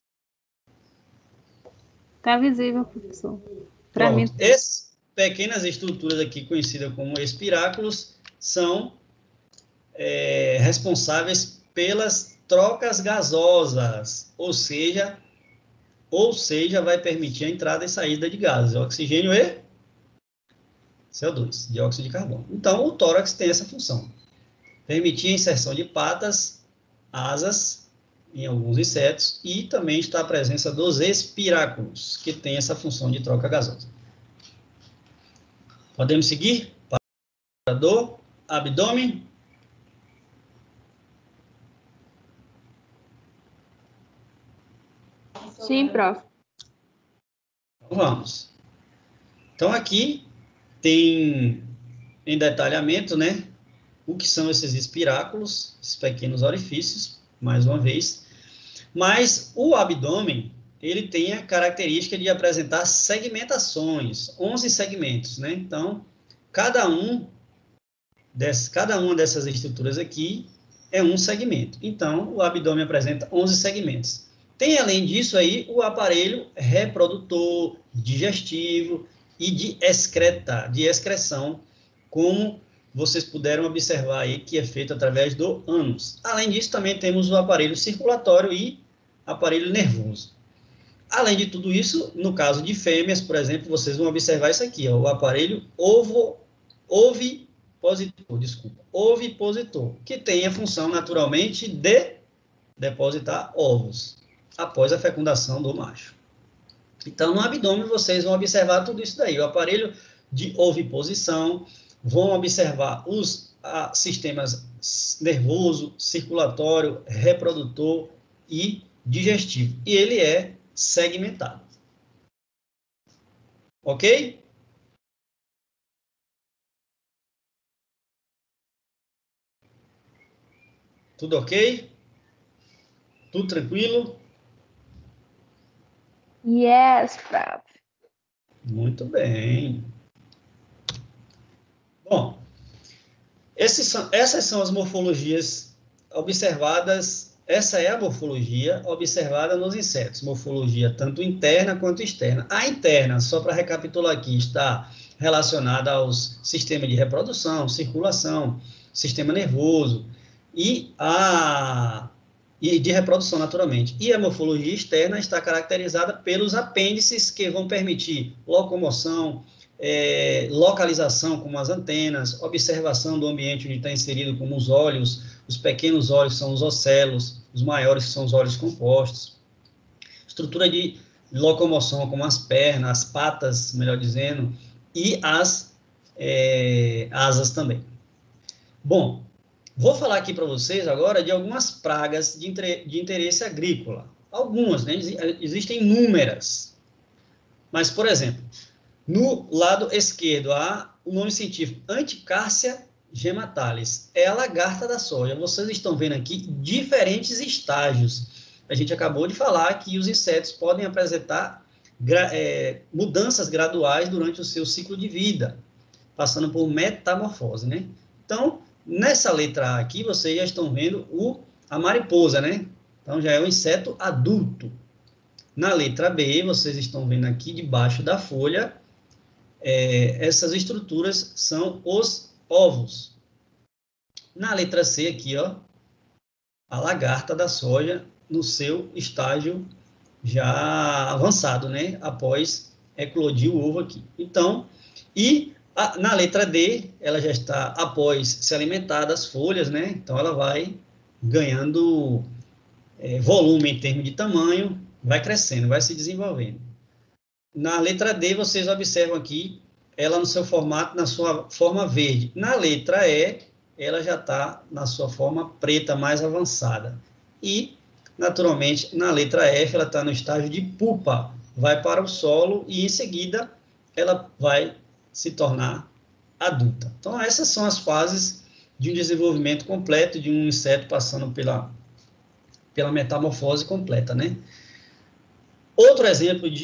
Tá visível, professor. Para mim. Essas pequenas estruturas aqui, conhecidas como espiráculos, são responsáveis pelas trocas gasosas, ou seja, vai permitir a entrada e saída de gases, oxigênio e CO2, dióxido de carbono. Então, o tórax tem essa função. Permitir a inserção de patas, asas, em alguns insetos, e também está a presença dos espiráculos, que tem essa função de troca gasosa. Podemos seguir para do abdômen. Sim, prof. Vamos. Então, aqui tem em detalhamento, né, o que são esses espiráculos, esses pequenos orifícios, mais uma vez. Mas o abdômen, ele tem a característica de apresentar segmentações, 11 segmentos, né? Então, cada uma dessas estruturas aqui é um segmento. Então, o abdômen apresenta 11 segmentos. Tem, além disso, aí, o aparelho reprodutor, digestivo e de excreção, como vocês puderam observar aí, que é feito através do ânus. Além disso, também temos o aparelho circulatório e aparelho nervoso. Além de tudo isso, no caso de fêmeas, por exemplo, vocês vão observar isso aqui, ó, o aparelho ovipositor, que tem a função, naturalmente, de depositar ovos após a fecundação do macho. Então, no abdômen, vocês vão observar tudo isso daí. O aparelho de oviposição, vão observar os sistemas nervoso, circulatório, reprodutor e digestivo. E ele é segmentado. Ok? Tudo ok? Tudo tranquilo? Yes, prof. Muito bem. Bom, essas são as morfologias observadas. Essa é a morfologia observada nos insetos. Morfologia tanto interna quanto externa. A interna, só para recapitular aqui, está relacionada aos sistemas de reprodução, circulação, sistema nervoso e de reprodução, naturalmente. E a morfologia externa está caracterizada pelos apêndices que vão permitir locomoção, localização, como as antenas, observação do ambiente onde está inserido, como os olhos. Os pequenos olhos são os ocelos, os maiores são os olhos compostos. Estrutura de locomoção, como as pernas, as patas, melhor dizendo, e as asas também. Bom, vou falar aqui para vocês agora de algumas pragas de interesse agrícola. Algumas, né? Existem inúmeras. Mas, por exemplo, no lado esquerdo, há o nome científico Anticárcia gematalis. É a lagarta da soja. Vocês estão vendo aqui diferentes estágios. A gente acabou de falar que os insetos podem apresentar mudanças graduais durante o seu ciclo de vida, passando por metamorfose, né? Então, nessa letra A aqui, vocês já estão vendo a mariposa, né? Então, já é um inseto adulto. Na letra B, vocês estão vendo aqui debaixo da folha, essas estruturas são os ovos. Na letra C aqui, ó, a lagarta da soja no seu estágio já avançado, né? Após eclodir o ovo aqui. Então, na letra D, ela já está após se alimentar das folhas, né? Então, ela vai ganhando volume em termos de tamanho, vai crescendo, vai se desenvolvendo. Na letra D, vocês observam aqui, ela no seu formato, na sua forma verde. Na letra E, ela já está na sua forma preta, mais avançada. E, naturalmente, na letra F, ela está no estágio de pupa, vai para o solo e, em seguida, ela vai se tornar adulta. Então, essas são as fases de um desenvolvimento completo de um inseto passando pela metamorfose completa, né? Outro exemplo de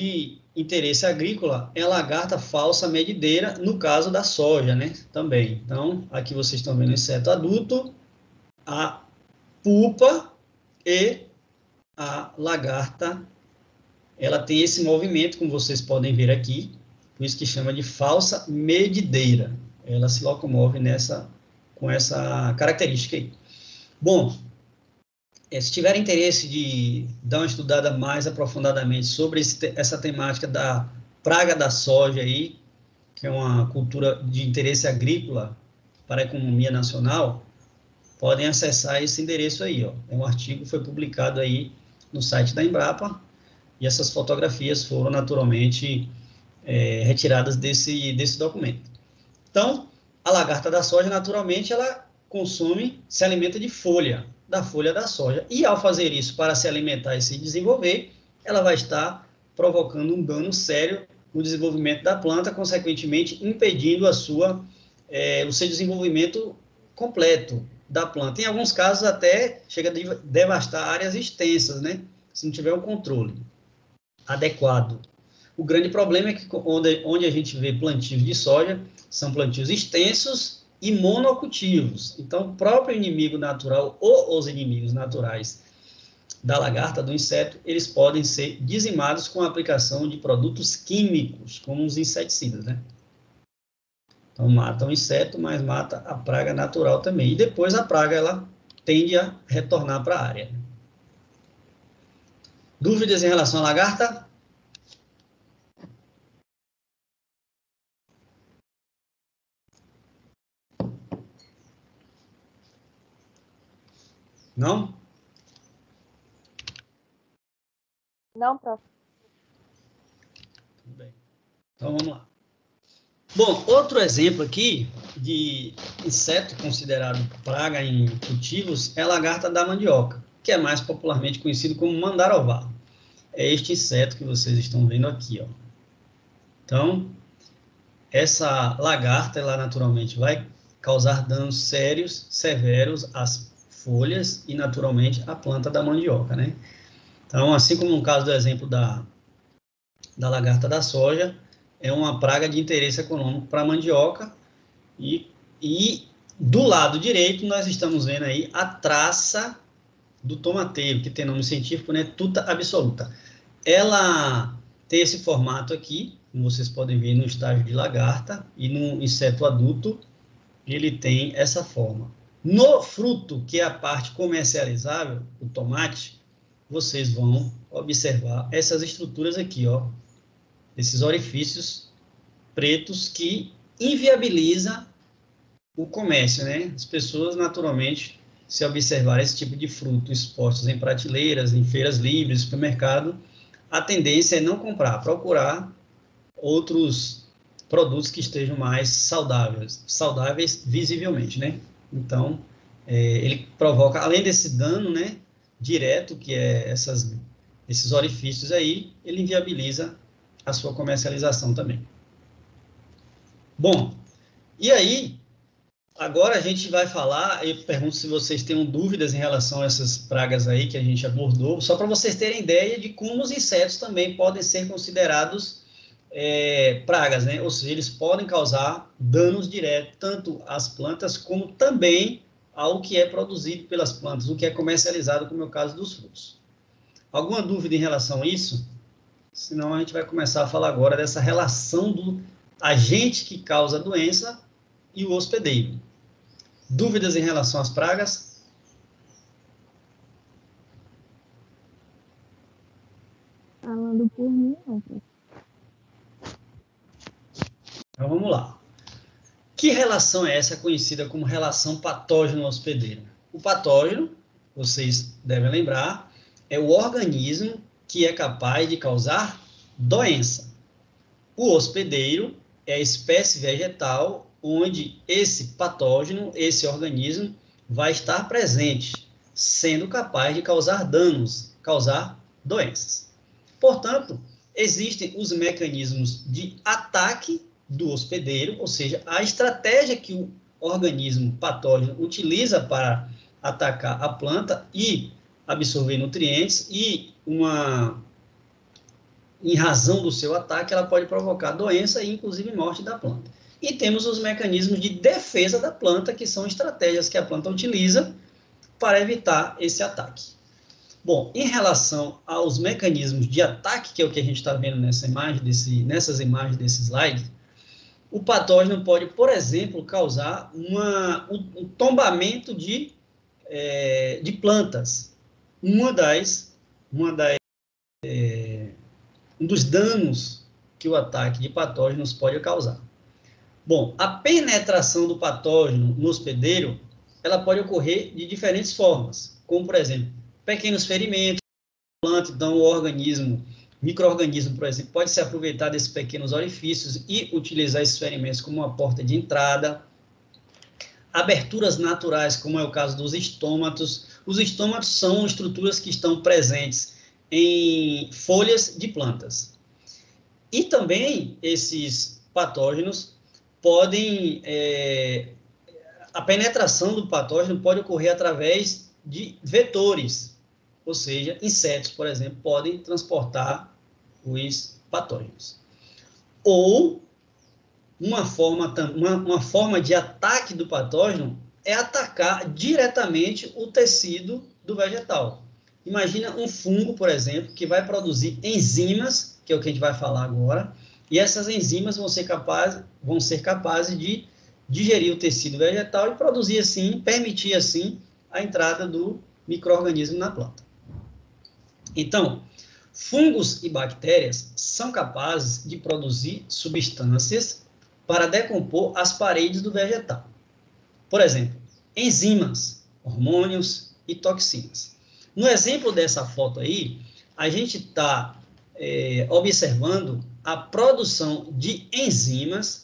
interesse agrícola é a lagarta falsa medideira, no caso da soja, né? Também. Então, aqui vocês estão vendo o inseto adulto, a pupa e a lagarta. Ela tem esse movimento, como vocês podem ver aqui, por isso que chama de falsa medideira. Ela se locomove com essa característica aí. Bom, se tiver interesse de dar uma estudada mais aprofundadamente sobre essa temática da praga da soja aí, que é uma cultura de interesse agrícola para a economia nacional, podem acessar esse endereço aí, ó. É um artigo que foi publicado aí no site da Embrapa, e essas fotografias foram naturalmente retiradas desse documento. Então, a lagarta da soja, naturalmente, ela consome, se alimenta de folha, da folha da soja. E ao fazer isso para se alimentar e se desenvolver, ela vai estar provocando um dano sério no desenvolvimento da planta, consequentemente impedindo o seu desenvolvimento completo da planta. Em alguns casos até chega a devastar áreas extensas, né? Se não tiver um controle adequado. O grande problema é que onde a gente vê plantios de soja, são plantios extensos e monocultivos. Então, o próprio inimigo natural ou os inimigos naturais da lagarta, do inseto, eles podem ser dizimados com a aplicação de produtos químicos, como os inseticidas, né? Então, mata o inseto, mas mata a praga natural também. E depois a praga, ela tende a retornar para a área. Dúvidas em relação à lagarta? Não? Não, prof. Tudo bem. Então, vamos lá. Bom, outro exemplo aqui de inseto considerado praga em cultivos é a lagarta da mandioca, que é mais popularmente conhecido como mandarová. É este inseto que vocês estão vendo aqui, ó. Então, essa lagarta, ela naturalmente vai causar danos sérios, severos às folhas e, naturalmente, à planta da mandioca, né? Então, assim como no caso do exemplo da lagarta da soja, é uma praga de interesse econômico para a mandioca, e do lado direito nós estamos vendo aí a traça do tomateiro, que tem nome científico, né, Tuta absoluta. Ela tem esse formato aqui, como vocês podem ver no estágio de lagarta, e no inseto adulto ele tem essa forma. No fruto, que é a parte comercializável, o tomate, vocês vão observar essas estruturas aqui, ó, esses orifícios pretos que inviabiliza o comércio, né? As pessoas, naturalmente, se observar esse tipo de fruto expostos em prateleiras, em feiras livres, supermercado, a tendência é não comprar, procurar outros produtos que estejam mais saudáveis visivelmente, né? Então, ele provoca, além desse dano, né, direto, que é esses orifícios aí, ele inviabiliza a sua comercialização também. Bom, e aí, agora a gente vai falar, eu pergunto se vocês têm dúvidas em relação a essas pragas aí que a gente abordou, só para vocês terem ideia de como os insetos também podem ser considerados pragas, né? Ou seja, eles podem causar danos diretos, tanto às plantas, como também ao que é produzido pelas plantas, o que é comercializado, como é o caso dos frutos. Alguma dúvida em relação a isso? Senão a gente vai começar a falar agora dessa relação do agente que causa a doença e o hospedeiro. Dúvidas em relação às pragas? Falando por mim, não. Então vamos lá. Que relação é essa conhecida como relação patógeno-hospedeiro? O patógeno, vocês devem lembrar, é o organismo que é capaz de causar doença. O hospedeiro é a espécie vegetal onde esse patógeno, esse organismo, vai estar presente, sendo capaz de causar danos, causar doenças. Portanto, existem os mecanismos de ataque do hospedeiro, ou seja, a estratégia que o organismo patógeno utiliza para atacar a planta e absorver nutrientes, e em razão do seu ataque, ela pode provocar doença e, inclusive, morte da planta. E temos os mecanismos de defesa da planta, que são estratégias que a planta utiliza para evitar esse ataque. Bom, em relação aos mecanismos de ataque, que é o que a gente está vendo nessas imagens desse slide, o patógeno pode, por exemplo, causar um tombamento de plantas. Um dos danos que o ataque de patógenos pode causar. Bom, a penetração do patógeno no hospedeiro, ela pode ocorrer de diferentes formas, como, por exemplo, pequenos ferimentos na planta. Então, o micro-organismo, por exemplo, pode se aproveitar desses pequenos orifícios e utilizar esses ferimentos como uma porta de entrada. Aberturas naturais, como é o caso dos estômatos. Os estômatos são estruturas que estão presentes em folhas de plantas. E também esses patógenos podem... a penetração do patógeno pode ocorrer através de vetores, ou seja, insetos, por exemplo, podem transportar os patógenos. Ou uma forma de ataque do patógeno é atacar diretamente o tecido do vegetal. Imagina um fungo, por exemplo, que vai produzir enzimas, que é o que a gente vai falar agora, e essas enzimas vão ser capazes de digerir o tecido vegetal e produzir assim, permitir assim, a entrada do micro-organismo na planta. Então, fungos e bactérias são capazes de produzir substâncias para decompor as paredes do vegetal. Por exemplo, enzimas, hormônios e toxinas. No exemplo dessa foto aí, a gente está observando a produção de enzimas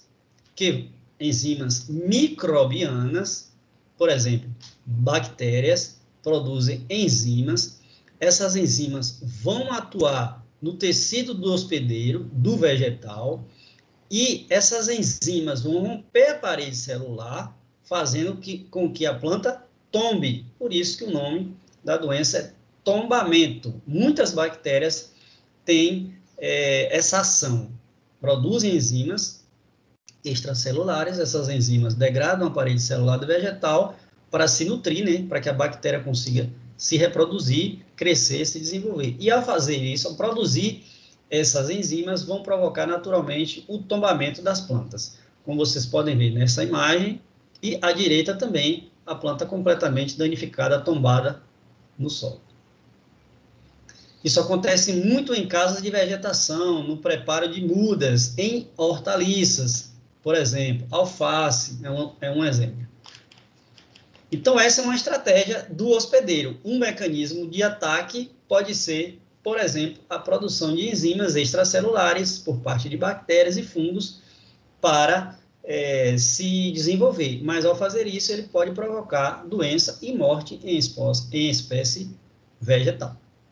microbianas, por exemplo, bactérias produzem enzimas. Essas enzimas vão atuar no tecido do hospedeiro, do vegetal, e essas enzimas vão romper a parede celular, fazendo com que a planta tombe. Por isso que o nome da doença é tombamento. Muitas bactérias têm essa ação, produzem enzimas extracelulares. Essas enzimas degradam a parede celular do vegetal para se nutrir, né, para que a bactéria consiga se reproduzir, crescer, se desenvolver. E ao fazer isso, ao produzir essas enzimas, vão provocar naturalmente o tombamento das plantas. Como vocês podem ver nessa imagem, e à direita também, a planta completamente danificada, tombada no solo. Isso acontece muito em casas de vegetação, no preparo de mudas, em hortaliças, por exemplo, alface é um exemplo. Então, essa é uma estratégia do hospedeiro. Um mecanismo de ataque pode ser, por exemplo, a produção de enzimas extracelulares por parte de bactérias e fungos para se desenvolver. Mas, ao fazer isso, ele pode provocar doença e morte em espécie vegetal.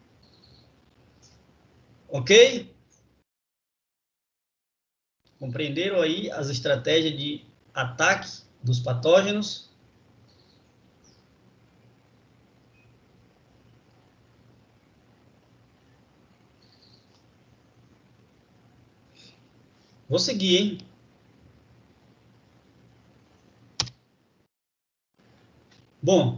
Ok? Compreenderam aí as estratégias de ataque dos patógenos? Vou seguir, hein? Bom,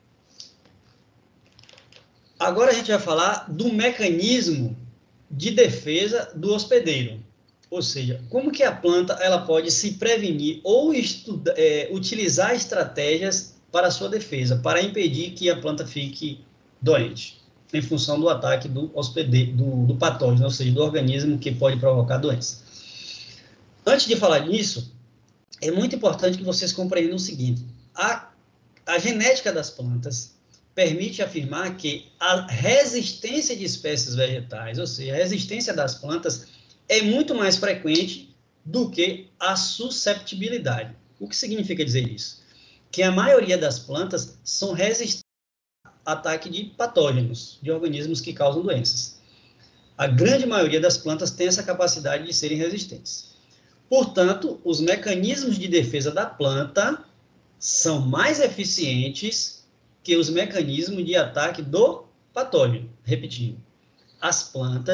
agora a gente vai falar do mecanismo de defesa do hospedeiro. Ou seja, como que a planta ela pode se prevenir ou utilizar estratégias para a sua defesa, para impedir que a planta fique doente, em função do ataque do hospedeiro, do patógeno, ou seja, do organismo que pode provocar doença. Antes de falar nisso, é muito importante que vocês compreendam o seguinte: a genética das plantas permite afirmar que a resistência de espécies vegetais, ou seja, a resistência das plantas, é muito mais frequente do que a susceptibilidade. O que significa dizer isso? Que a maioria das plantas são resistentes ao ataque de patógenos, de organismos que causam doenças. A grande maioria das plantas tem essa capacidade de serem resistentes. Portanto, os mecanismos de defesa da planta são mais eficientes que os mecanismos de ataque do patógeno. Repetindo, as plantas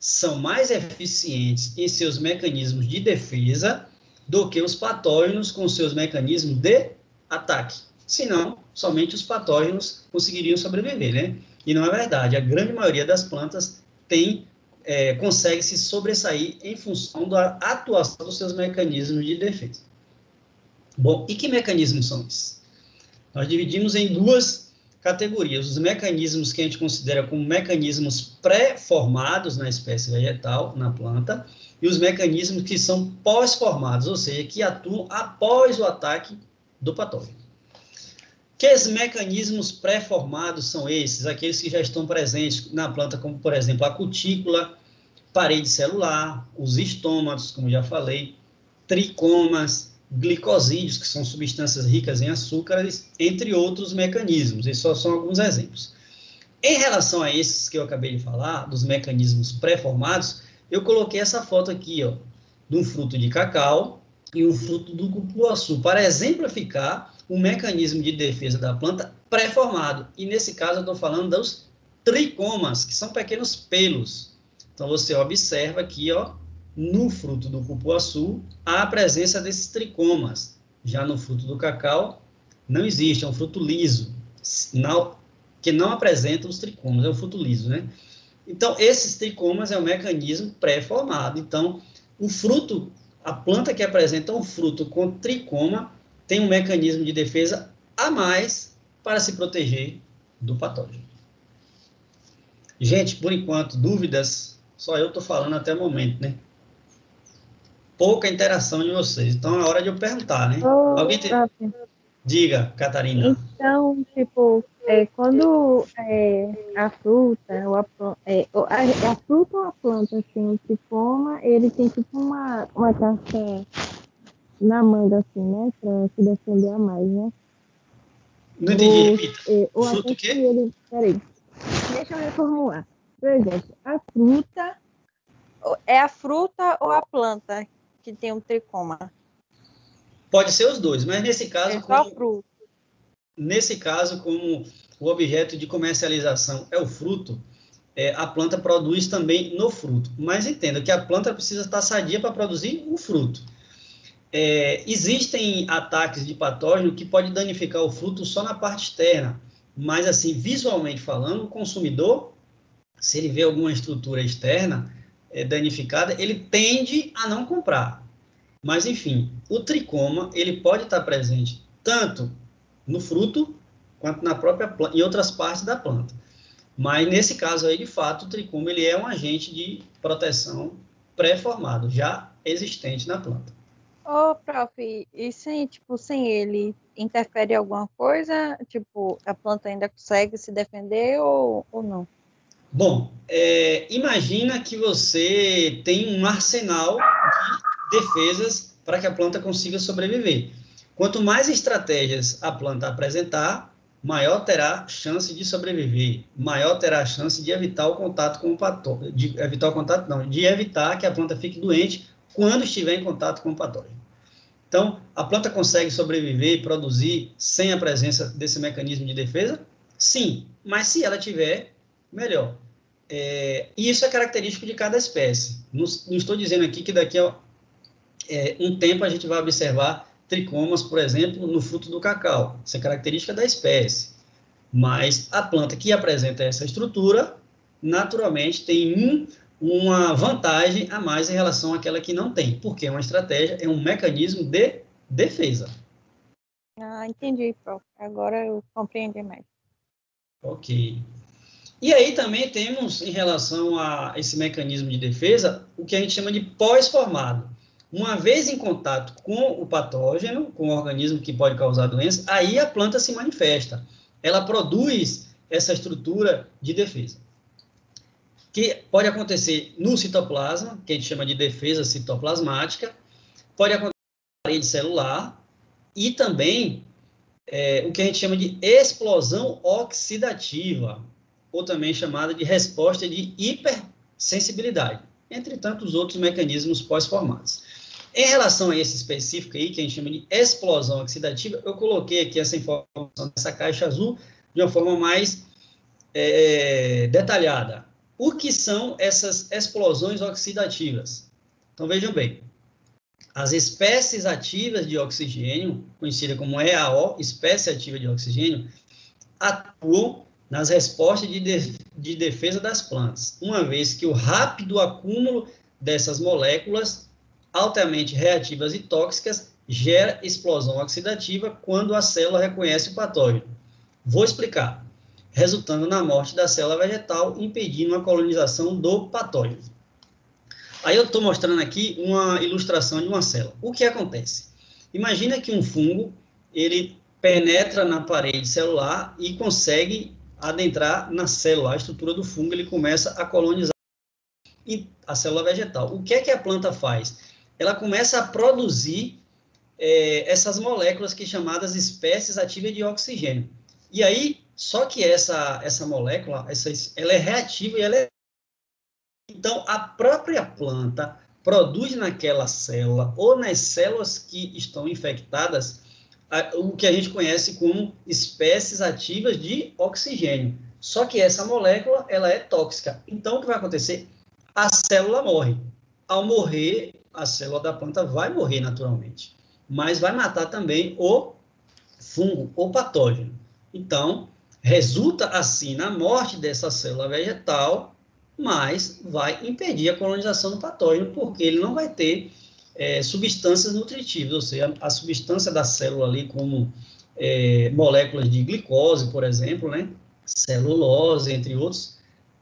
são mais eficientes em seus mecanismos de defesa do que os patógenos com seus mecanismos de ataque. Senão, somente os patógenos conseguiriam sobreviver, né? E não é verdade. A grande maioria das plantas consegue se sobressair em função da atuação dos seus mecanismos de defesa. Bom, e que mecanismos são esses? Nós dividimos em duas categorias. Os mecanismos que a gente considera como mecanismos pré-formados na espécie vegetal, na planta, e os mecanismos que são pós-formados, ou seja, que atuam após o ataque do patógeno. Que mecanismos pré-formados são esses? Aqueles que já estão presentes na planta, como, por exemplo, a cutícula, parede celular, os estômatos, como já falei, tricomas, glicosídeos, que são substâncias ricas em açúcares, entre outros mecanismos. Esses só são alguns exemplos. Em relação a esses que eu acabei de falar, dos mecanismos pré-formados, eu coloquei essa foto aqui, ó, de um fruto de cacau e um fruto do cupuaçu, para exemplificar o mecanismo de defesa da planta pré-formado. E nesse caso eu estou falando dos tricomas, que são pequenos pelos. Então você observa aqui, ó, no fruto do cupuaçu, há a presença desses tricomas. Já no fruto do cacau, não existe, é um fruto liso, que não apresenta os tricomas, é um fruto liso, né? Então, esses tricomas é um mecanismo pré-formado. Então, o fruto, a planta que apresenta um fruto com tricoma, tem um mecanismo de defesa a mais para se proteger do patógeno. Gente, por enquanto, dúvidas, só eu estou falando até o momento, né? Pouca interação de vocês, então é hora de eu perguntar, né? Alguém tem... Diga, Catarina. Então, tipo, quando a fruta, a fruta ou a planta, assim, o tricoma, ele tem tipo uma casca na manga, assim, né? Pra se defender a mais, né? Não entendi, repita. O Fruto o quê? Peraí, deixa eu reformular. Por exemplo, a fruta, é a fruta ou a planta que tem um tricoma? Pode ser os dois, mas nesse caso, fruto. Nesse caso, como o objeto de comercialização é o fruto, a planta produz também no fruto. Mas entenda que a planta precisa estar sadia para produzir o fruto. Existem ataques de patógeno que podem danificar o fruto só na parte externa, mas assim, visualmente falando, o consumidor, se ele vê alguma estrutura externa danificada, ele tende a não comprar. Mas, enfim, o tricoma, ele pode estar presente tanto no fruto, quanto na própria planta, em outras partes da planta. Mas, nesse caso aí, de fato, o tricoma, ele é um agente de proteção pré-formado, já existente na planta. Ô, prof, e sem ele, interfere em alguma coisa? Tipo, a planta ainda consegue se defender ou não? Bom, imagina que você tem um arsenal de defesas para que a planta consiga sobreviver. Quanto mais estratégias a planta apresentar, maior terá chance de sobreviver, maior terá a chance de evitar o contato com o patógeno, de evitar que a planta fique doente quando estiver em contato com o patógeno. Então, a planta consegue sobreviver e produzir sem a presença desse mecanismo de defesa? Sim, mas se ela tiver, melhor. E isso é característico de cada espécie. Não estou dizendo aqui que daqui a um tempo a gente vai observar tricomas, por exemplo, no fruto do cacau. Isso é característica da espécie. Mas a planta que apresenta essa estrutura, naturalmente, tem uma vantagem a mais em relação àquela que não tem, porque é uma estratégia, é um mecanismo de defesa. Ah, entendi, prof. Agora eu compreendi mais. Ok. E aí também temos, em relação a esse mecanismo de defesa, o que a gente chama de pós-formado. Uma vez em contato com o patógeno, com o organismo que pode causar doença, aí a planta se manifesta. Ela produz essa estrutura de defesa. Que pode acontecer no citoplasma, que a gente chama de defesa citoplasmática, pode acontecer na parede celular, e também o que a gente chama de explosão oxidativa, ou também chamada de resposta de hipersensibilidade, entre tantos outros mecanismos pós-formados. Em relação a esse específico aí, que a gente chama de explosão oxidativa, eu coloquei aqui essa informação nessa caixa azul de uma forma mais detalhada. O que são essas explosões oxidativas? Então, vejam bem. As espécies ativas de oxigênio, conhecida como EAO, espécie ativa de oxigênio, atuam nas respostas de defesa das plantas, uma vez que o rápido acúmulo dessas moléculas altamente reativas e tóxicas gera explosão oxidativa quando a célula reconhece o patógeno. Vou explicar. Resultando na morte da célula vegetal, impedindo a colonização do patógeno. Aí eu estou mostrando aqui uma ilustração de uma célula. O que acontece? Imagina que um fungo, ele penetra na parede celular e consegue adentrar na célula, a estrutura do fungo, ele começa a colonizar a célula vegetal. O que é que a planta faz? Ela começa a produzir essas moléculas que chamadas espécies ativas de oxigênio. E aí, só que essa molécula, ela é reativa e ela é... Então, a própria planta produz naquela célula ou nas células que estão infectadas o que a gente conhece como espécies ativas de oxigênio. Só que essa molécula, ela é tóxica. Então, o que vai acontecer? A célula morre. Ao morrer, a célula da planta vai morrer naturalmente, mas vai matar também o fungo, o patógeno. Então, resulta assim na morte dessa célula vegetal, mas vai impedir a colonização do patógeno, porque ele não vai ter substâncias nutritivas, ou seja, a substância da célula ali, como moléculas de glicose, por exemplo, né, celulose, entre outros,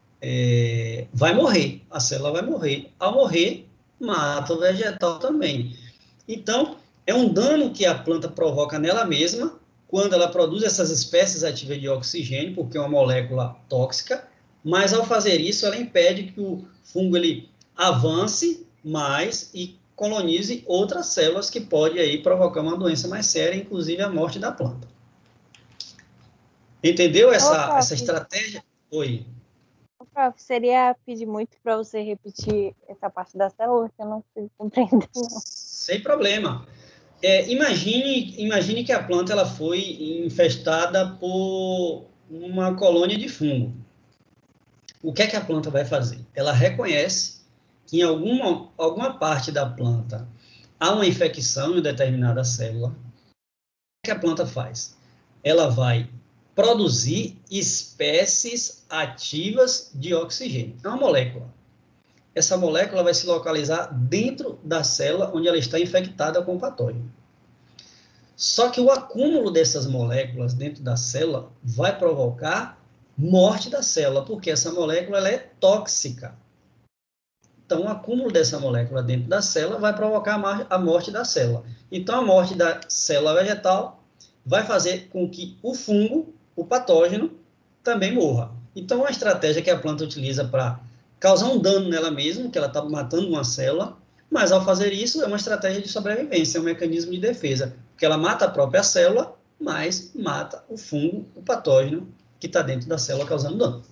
vai morrer, a célula vai morrer. Ao morrer, mata o vegetal também. Então, é um dano que a planta provoca nela mesma, quando ela produz essas espécies ativas de oxigênio, porque é uma molécula tóxica, mas ao fazer isso, ela impede que o fungo ele avance mais e colonize outras células que pode aí provocar uma doença mais séria, inclusive a morte da planta. Entendeu essa estratégia? Oi. Prof, seria pedir muito para você repetir essa parte da célula, que eu não consigo compreender. Não. Sem problema. Imagine que a planta ela foi infestada por uma colônia de fungo. O que é que a planta vai fazer? Ela reconhece que em alguma parte da planta há uma infecção em determinada célula. O que a planta faz? Ela vai produzir espécies ativas de oxigênio. É uma molécula. Essa molécula vai se localizar dentro da célula onde ela está infectada com o patógeno. Só que o acúmulo dessas moléculas dentro da célula vai provocar morte da célula, porque essa molécula ela é tóxica. Então, o acúmulo dessa molécula dentro da célula vai provocar a morte da célula. Então, a morte da célula vegetal vai fazer com que o fungo, o patógeno, também morra. Então, uma estratégia que a planta utiliza para causar um dano nela mesma, que ela está matando uma célula, mas ao fazer isso é uma estratégia de sobrevivência, é um mecanismo de defesa, porque ela mata a própria célula, mas mata o fungo, o patógeno, que está dentro da célula causando dano.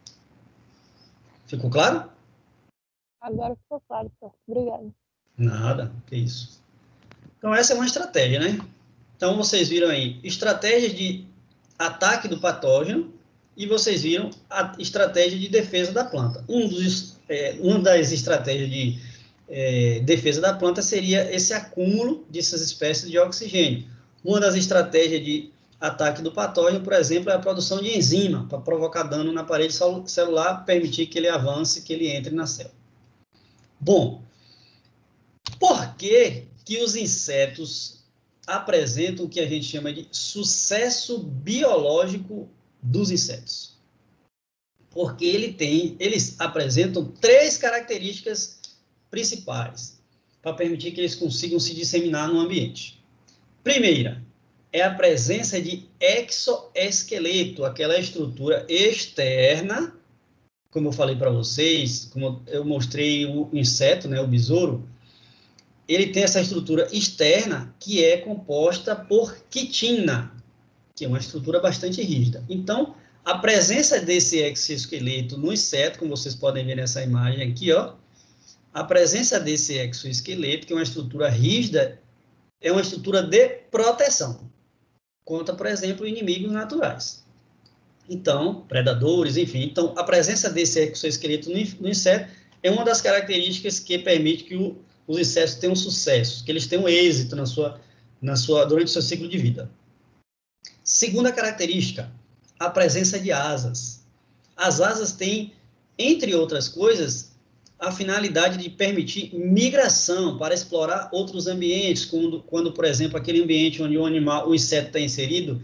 Ficou claro? Agora ficou claro, prof. Obrigada. Nada, que isso. Então, essa é uma estratégia, né? Então, vocês viram aí, estratégia de ataque do patógeno, e vocês viram a estratégia de defesa da planta. Uma das estratégias de defesa da planta seria esse acúmulo dessas espécies de oxigênio. Uma das estratégias de ataque do patógeno, por exemplo, é a produção de enzima, para provocar dano na parede celular, permitir que ele avance, que ele entre na célula. Bom, por que os insetos apresentam o que a gente chama de sucesso biológico dos insetos? Porque eles apresentam 3 características principais para permitir que eles consigam se disseminar no ambiente. Primeira, é a presença de exoesqueleto, aquela estrutura externa, como eu falei para vocês, como eu mostrei o inseto, né, o besouro, ele tem essa estrutura externa que é composta por quitina, que é uma estrutura bastante rígida. Então, a presença desse exoesqueleto no inseto, como vocês podem ver nessa imagem aqui, ó, a presença desse exoesqueleto, que é uma estrutura rígida, é uma estrutura de proteção contra, por exemplo, inimigos naturais. Então, predadores, enfim. Então, a presença desse exoesqueleto no inseto é uma das características que permite que os insetos tenham sucesso, que eles tenham êxito durante o seu ciclo de vida. Segunda característica, a presença de asas. As asas têm, entre outras coisas, a finalidade de permitir migração para explorar outros ambientes, quando, por exemplo, aquele ambiente onde o inseto está inserido,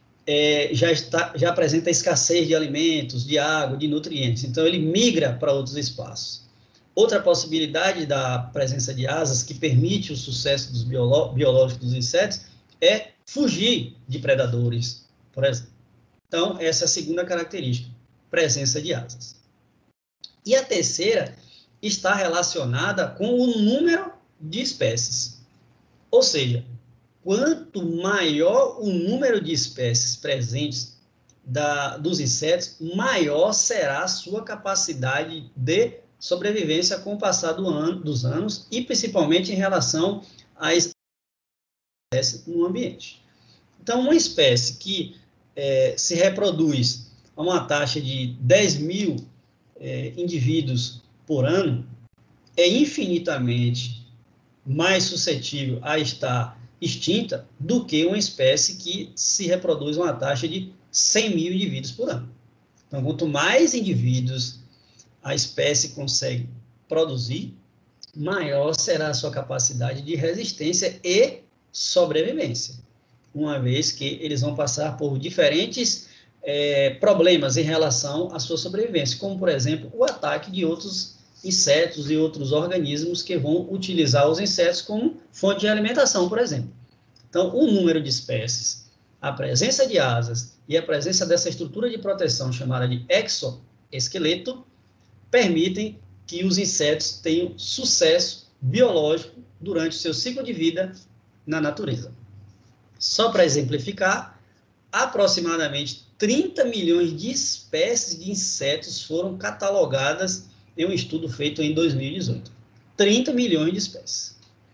já apresenta escassez de alimentos, de água, de nutrientes. Então, ele migra para outros espaços. Outra possibilidade da presença de asas, que permite o sucesso dos biológicos dos insetos, é fugir de predadores, por exemplo. Então, essa é a segunda característica, presença de asas. E a terceira está relacionada com o número de espécies. Ou seja, quanto maior o número de espécies presentes dos insetos, maior será a sua capacidade de sobrevivência com o passar dos anos, e principalmente em relação às espécies no ambiente. Então, uma espécie que se reproduz a uma taxa de 10 mil indivíduos por ano, é infinitamente mais suscetível a estar extinta do que uma espécie que se reproduz a uma taxa de 100 mil indivíduos por ano. Então, quanto mais indivíduos a espécie consegue produzir, maior será a sua capacidade de resistência e sobrevivência, uma vez que eles vão passar por diferentes problemas em relação à sua sobrevivência, como, por exemplo, o ataque de outros insetos e outros organismos que vão utilizar os insetos como fonte de alimentação, por exemplo. Então, o número de espécies, a presença de asas e a presença dessa estrutura de proteção chamada de exoesqueleto permitem que os insetos tenham sucesso biológico durante o seu ciclo de vida na natureza. Só para exemplificar, aproximadamente 30 milhões de espécies de insetos foram catalogadas em um estudo feito em 2018. 30 milhões de espécies.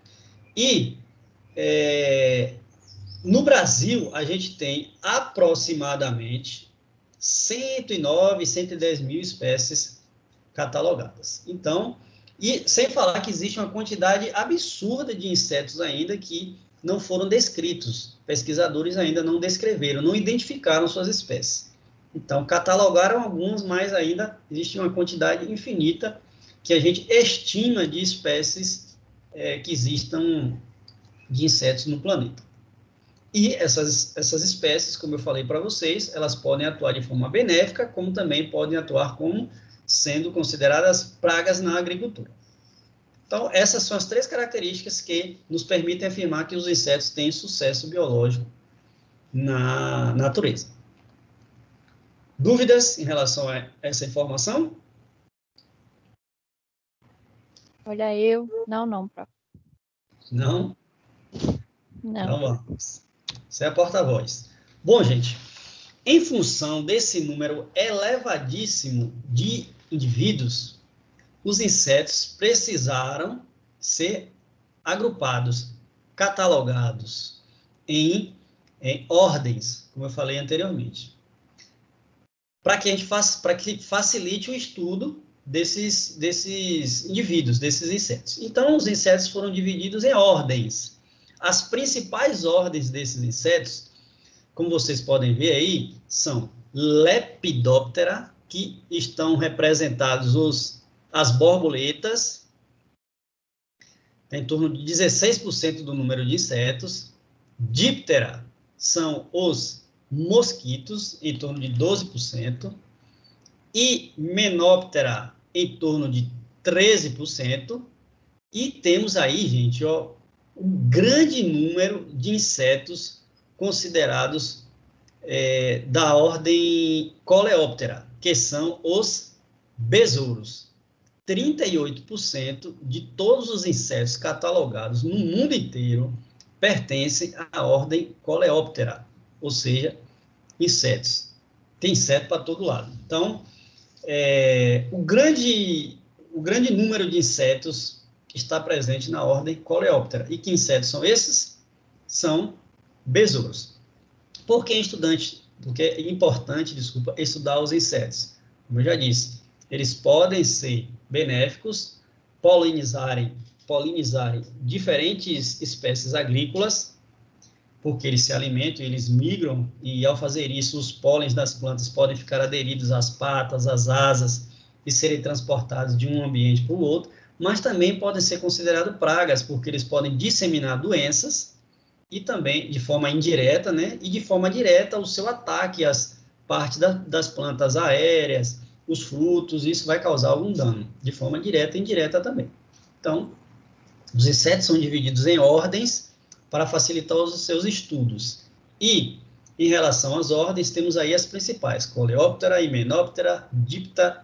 E no Brasil, a gente tem aproximadamente 109, 110 mil espécies catalogadas. Então, e sem falar que existe uma quantidade absurda de insetos ainda que não foram descritos. Pesquisadores ainda não descreveram, não identificaram suas espécies. Então, catalogaram alguns, mas ainda existe uma quantidade infinita que a gente estima de espécies que existam de insetos no planeta. E essas espécies, como eu falei para vocês, elas podem atuar de forma benéfica, como também podem atuar como sendo consideradas pragas na agricultura. Então, essas são as três características que nos permitem afirmar que os insetos têm sucesso biológico na natureza. Dúvidas em relação a essa informação? Olha, não, prof. Não? Não. Então vamos. Você é a porta-voz. Bom, gente, em função desse número elevadíssimo de indivíduos, os insetos precisaram ser agrupados, catalogados em ordens, como eu falei anteriormente, para que facilite o estudo desses indivíduos, desses insetos. Então, os insetos foram divididos em ordens. As principais ordens desses insetos, como vocês podem ver aí, são Lepidoptera, que estão representados as borboletas, tem em torno de 16% do número de insetos. Diptera são os mosquitos, em torno de 12%. E Menoptera, em torno de 13%. E temos aí, gente, um grande número de insetos considerados da ordem Coleóptera, que são os besouros. 38% de todos os insetos catalogados no mundo inteiro pertencem à ordem Coleóptera, ou seja, insetos. Tem inseto para todo lado. Então, o grande número de insetos está presente na ordem Coleóptera. E que insetos são esses? São besouros. Por que, estudante, porque é importante, desculpa, estudar os insetos. Como eu já disse, eles podem ser benéficos, polinizarem diferentes espécies agrícolas, porque eles se alimentam, eles migram, e ao fazer isso, os pólens das plantas podem ficar aderidos às patas, às asas, e serem transportados de um ambiente para o outro, mas também podem ser considerados pragas, porque eles podem disseminar doenças, e também de forma indireta, né? E de forma direta, o seu ataque às partes das plantas aéreas, os frutos, isso vai causar algum dano, de forma direta e indireta também. Então, os insetos são divididos em ordens para facilitar os seus estudos. E, em relação às ordens, temos aí as principais: Coleóptera, Hymenoptera, Diptera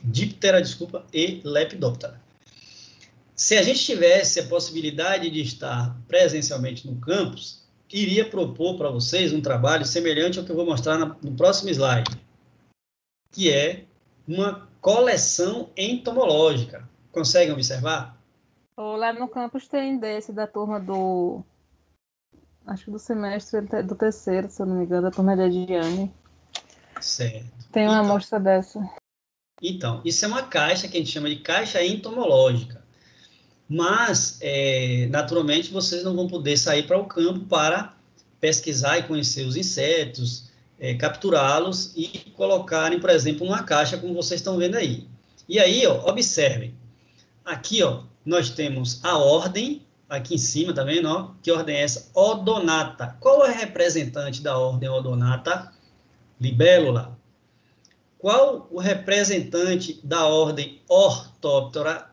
e Lepidoptera. Se a gente tivesse a possibilidade de estar presencialmente no campus, iria propor para vocês um trabalho semelhante ao que eu vou mostrar no próximo slide, que é uma coleção entomológica. Conseguem observar? Lá no campus tem desse da turma do... Acho que do semestre do terceiro, se eu não me engano, da turma da Ediane. Certo. Tem uma amostra dessa. Então, isso é uma caixa que a gente chama de caixa entomológica. Mas, naturalmente, vocês não vão poder sair para o campo para pesquisar e conhecer os insetos, capturá-los e colocarem, por exemplo, numa caixa, como vocês estão vendo aí. E aí, ó, observem. Aqui, ó, nós temos a ordem, aqui em cima, tá vendo? Ó, que ordem é essa? Odonata. Qual é a representante da ordem Odonata? Libélula. Qual o representante da ordem Orthoptera?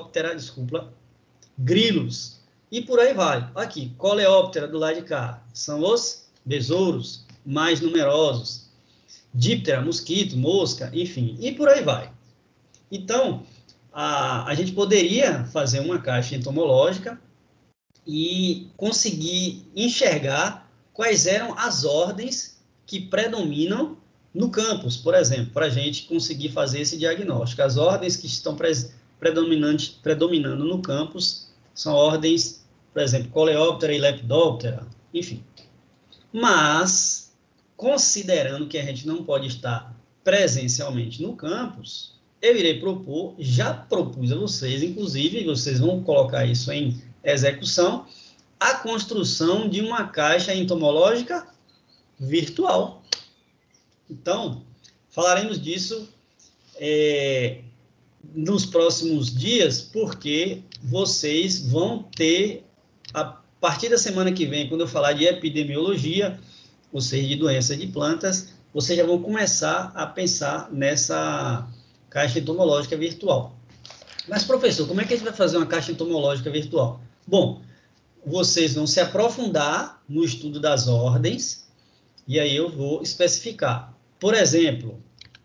Grilos. E por aí vai. Aqui, Coleóptera do lado de cá. São os besouros mais numerosos. Díptera, mosquito, mosca, enfim. E por aí vai. Então, a gente poderia fazer uma caixa entomológica e conseguir enxergar quais eram as ordens que predominam no campus, por exemplo, para a gente conseguir fazer esse diagnóstico. As ordens que estão predominando no campus são ordens, por exemplo, Coleóptera e Lepidoptera, enfim. Mas, considerando que a gente não pode estar presencialmente no campus, eu irei propor, já propus a vocês, inclusive, vocês vão colocar isso em execução, a construção de uma caixa entomológica virtual. Então, falaremos disso nos próximos dias, porque vocês vão ter, a partir da semana que vem, quando eu falar de epidemiologia, ou seja, de doença de plantas, vocês já vão começar a pensar nessa caixa entomológica virtual. Mas, professor, como é que a gente vai fazer uma caixa entomológica virtual? Bom, vocês vão se aprofundar no estudo das ordens, e aí eu vou especificar. Por exemplo,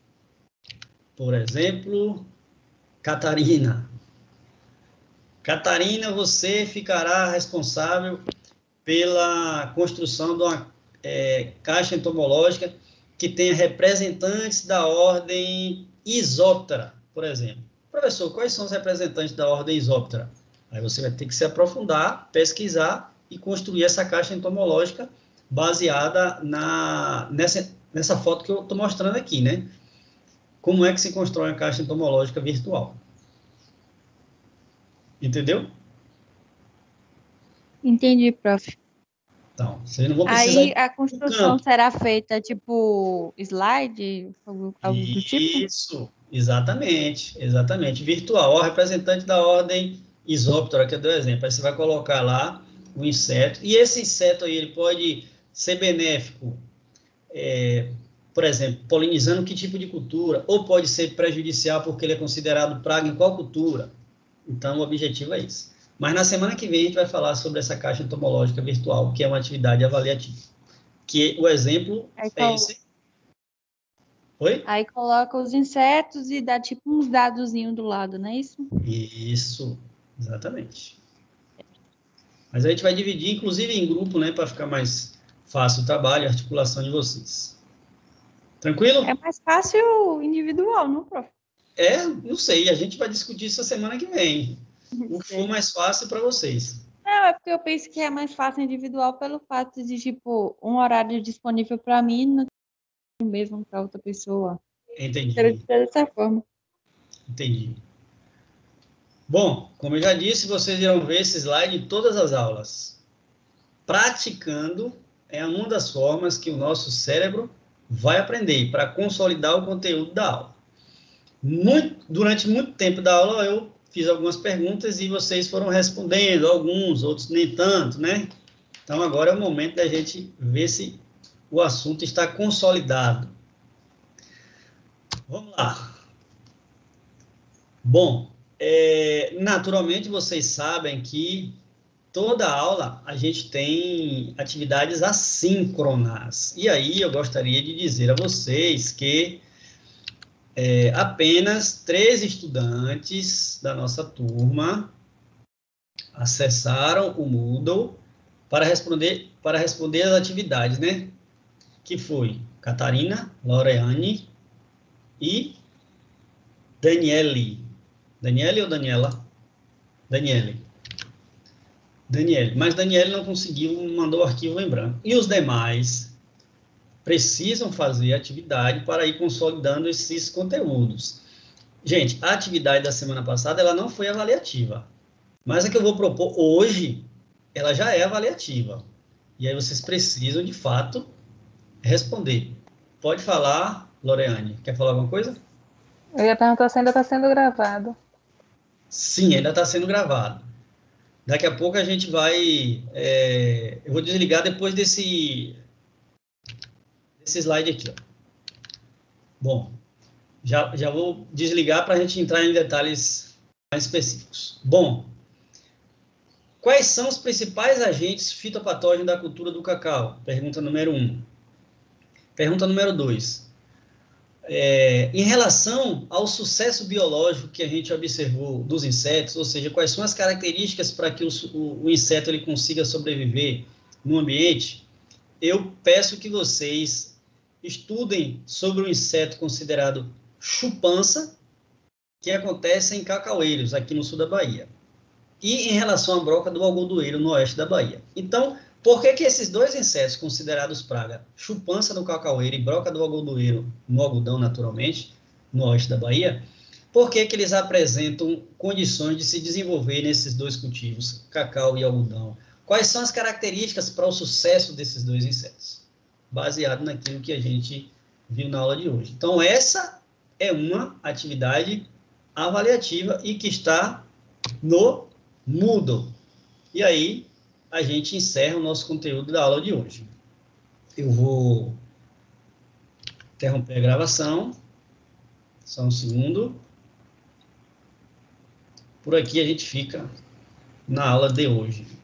Catarina. Catarina, você ficará responsável pela construção de uma caixa entomológica que tenha representantes da ordem Isóptera, por exemplo. Professor, quais são os representantes da ordem Isóptera? Aí você vai ter que se aprofundar, pesquisar e construir essa caixa entomológica baseada nessa foto que eu estou mostrando aqui, né? Como é que se constrói uma caixa entomológica virtual? Entendeu? Entendi, prof. Então, vocês não vão precisar Aí ir a para o construção campo. será feita tipo slide, algo do tipo? Isso, exatamente. Virtual. Ó, representante da ordem Isóptera, que eu dei o exemplo. Aí você vai colocar lá o inseto. E esse inseto aí, ele pode ser benéfico, por exemplo, polinizando que tipo de cultura, ou pode ser prejudicial porque ele é considerado praga em qual cultura. Então, o objetivo é isso. Mas na semana que vem a gente vai falar sobre essa caixa entomológica virtual, que é uma atividade avaliativa. Que o exemplo é esse. Oi? Aí coloca os insetos e dá tipo uns dadozinhos do lado, não é isso? Isso, exatamente. Mas a gente vai dividir, inclusive, em grupo, né, para ficar mais fácil o trabalho e a articulação de vocês. Tranquilo? É mais fácil individual, não, prof? Não sei, a gente vai discutir isso a semana que vem. O que for mais fácil para vocês. Não, é porque eu penso que é mais fácil individual pelo fato de, tipo, um horário disponível para mim mesmo para outra pessoa. Quero Entendi, dizer dessa forma. entendi. Bom, como eu já disse, vocês irão ver esse slide em todas as aulas. Praticando é uma das formas que o nosso cérebro vai aprender para consolidar o conteúdo da aula. Durante muito tempo da aula, eu fiz algumas perguntas e vocês foram respondendo, alguns, outros nem tanto, né? Então, agora é o momento da gente ver se o assunto está consolidado. Vamos lá. Bom, naturalmente vocês sabem que toda aula a gente tem atividades assíncronas. E aí eu gostaria de dizer a vocês que apenas 3 estudantes da nossa turma acessaram o Moodle para responder as atividades, né? Que foi Catarina, Laureane e Daniele. Daniele ou Daniela? Daniele. Mas Daniele não conseguiu, mandou o arquivo em branco. E os demais precisam fazer atividade para ir consolidando esses conteúdos. Gente, a atividade da semana passada, ela não foi avaliativa. Mas a que eu vou propor hoje, ela já é avaliativa. E aí vocês precisam, de fato, responder. Pode falar, Loreane. Quer falar alguma coisa? Eu ia perguntar se ainda está sendo gravado. Sim, ainda está sendo gravado. Daqui a pouco a gente vai... eu vou desligar depois desse slide aqui. Ó. Bom, já vou desligar para a gente entrar em detalhes mais específicos. Bom, quais são os principais agentes fitopatógenos da cultura do cacau? Pergunta número 1. Pergunta número 2. Em relação ao sucesso biológico que a gente observou dos insetos, ou seja, quais são as características para que o inseto ele consiga sobreviver no ambiente, eu peço que vocês estudem sobre o inseto considerado chupança, que acontece em cacaueiros, aqui no sul da Bahia, e em relação à broca do algodoeiro, no oeste da Bahia. Então, por que esses dois insetos considerados praga, chupança no cacaueiro e broca do algodoeiro no algodão, naturalmente, no oeste da Bahia, por que eles apresentam condições de se desenvolver nesses dois cultivos, cacau e algodão? Quais são as características para o sucesso desses dois insetos? Baseado naquilo que a gente viu na aula de hoje. Então, essa é uma atividade avaliativa e que está no Moodle. E aí, a gente encerra o nosso conteúdo da aula de hoje. Eu vou interromper a gravação. Só um segundo. Por aqui a gente fica na aula de hoje.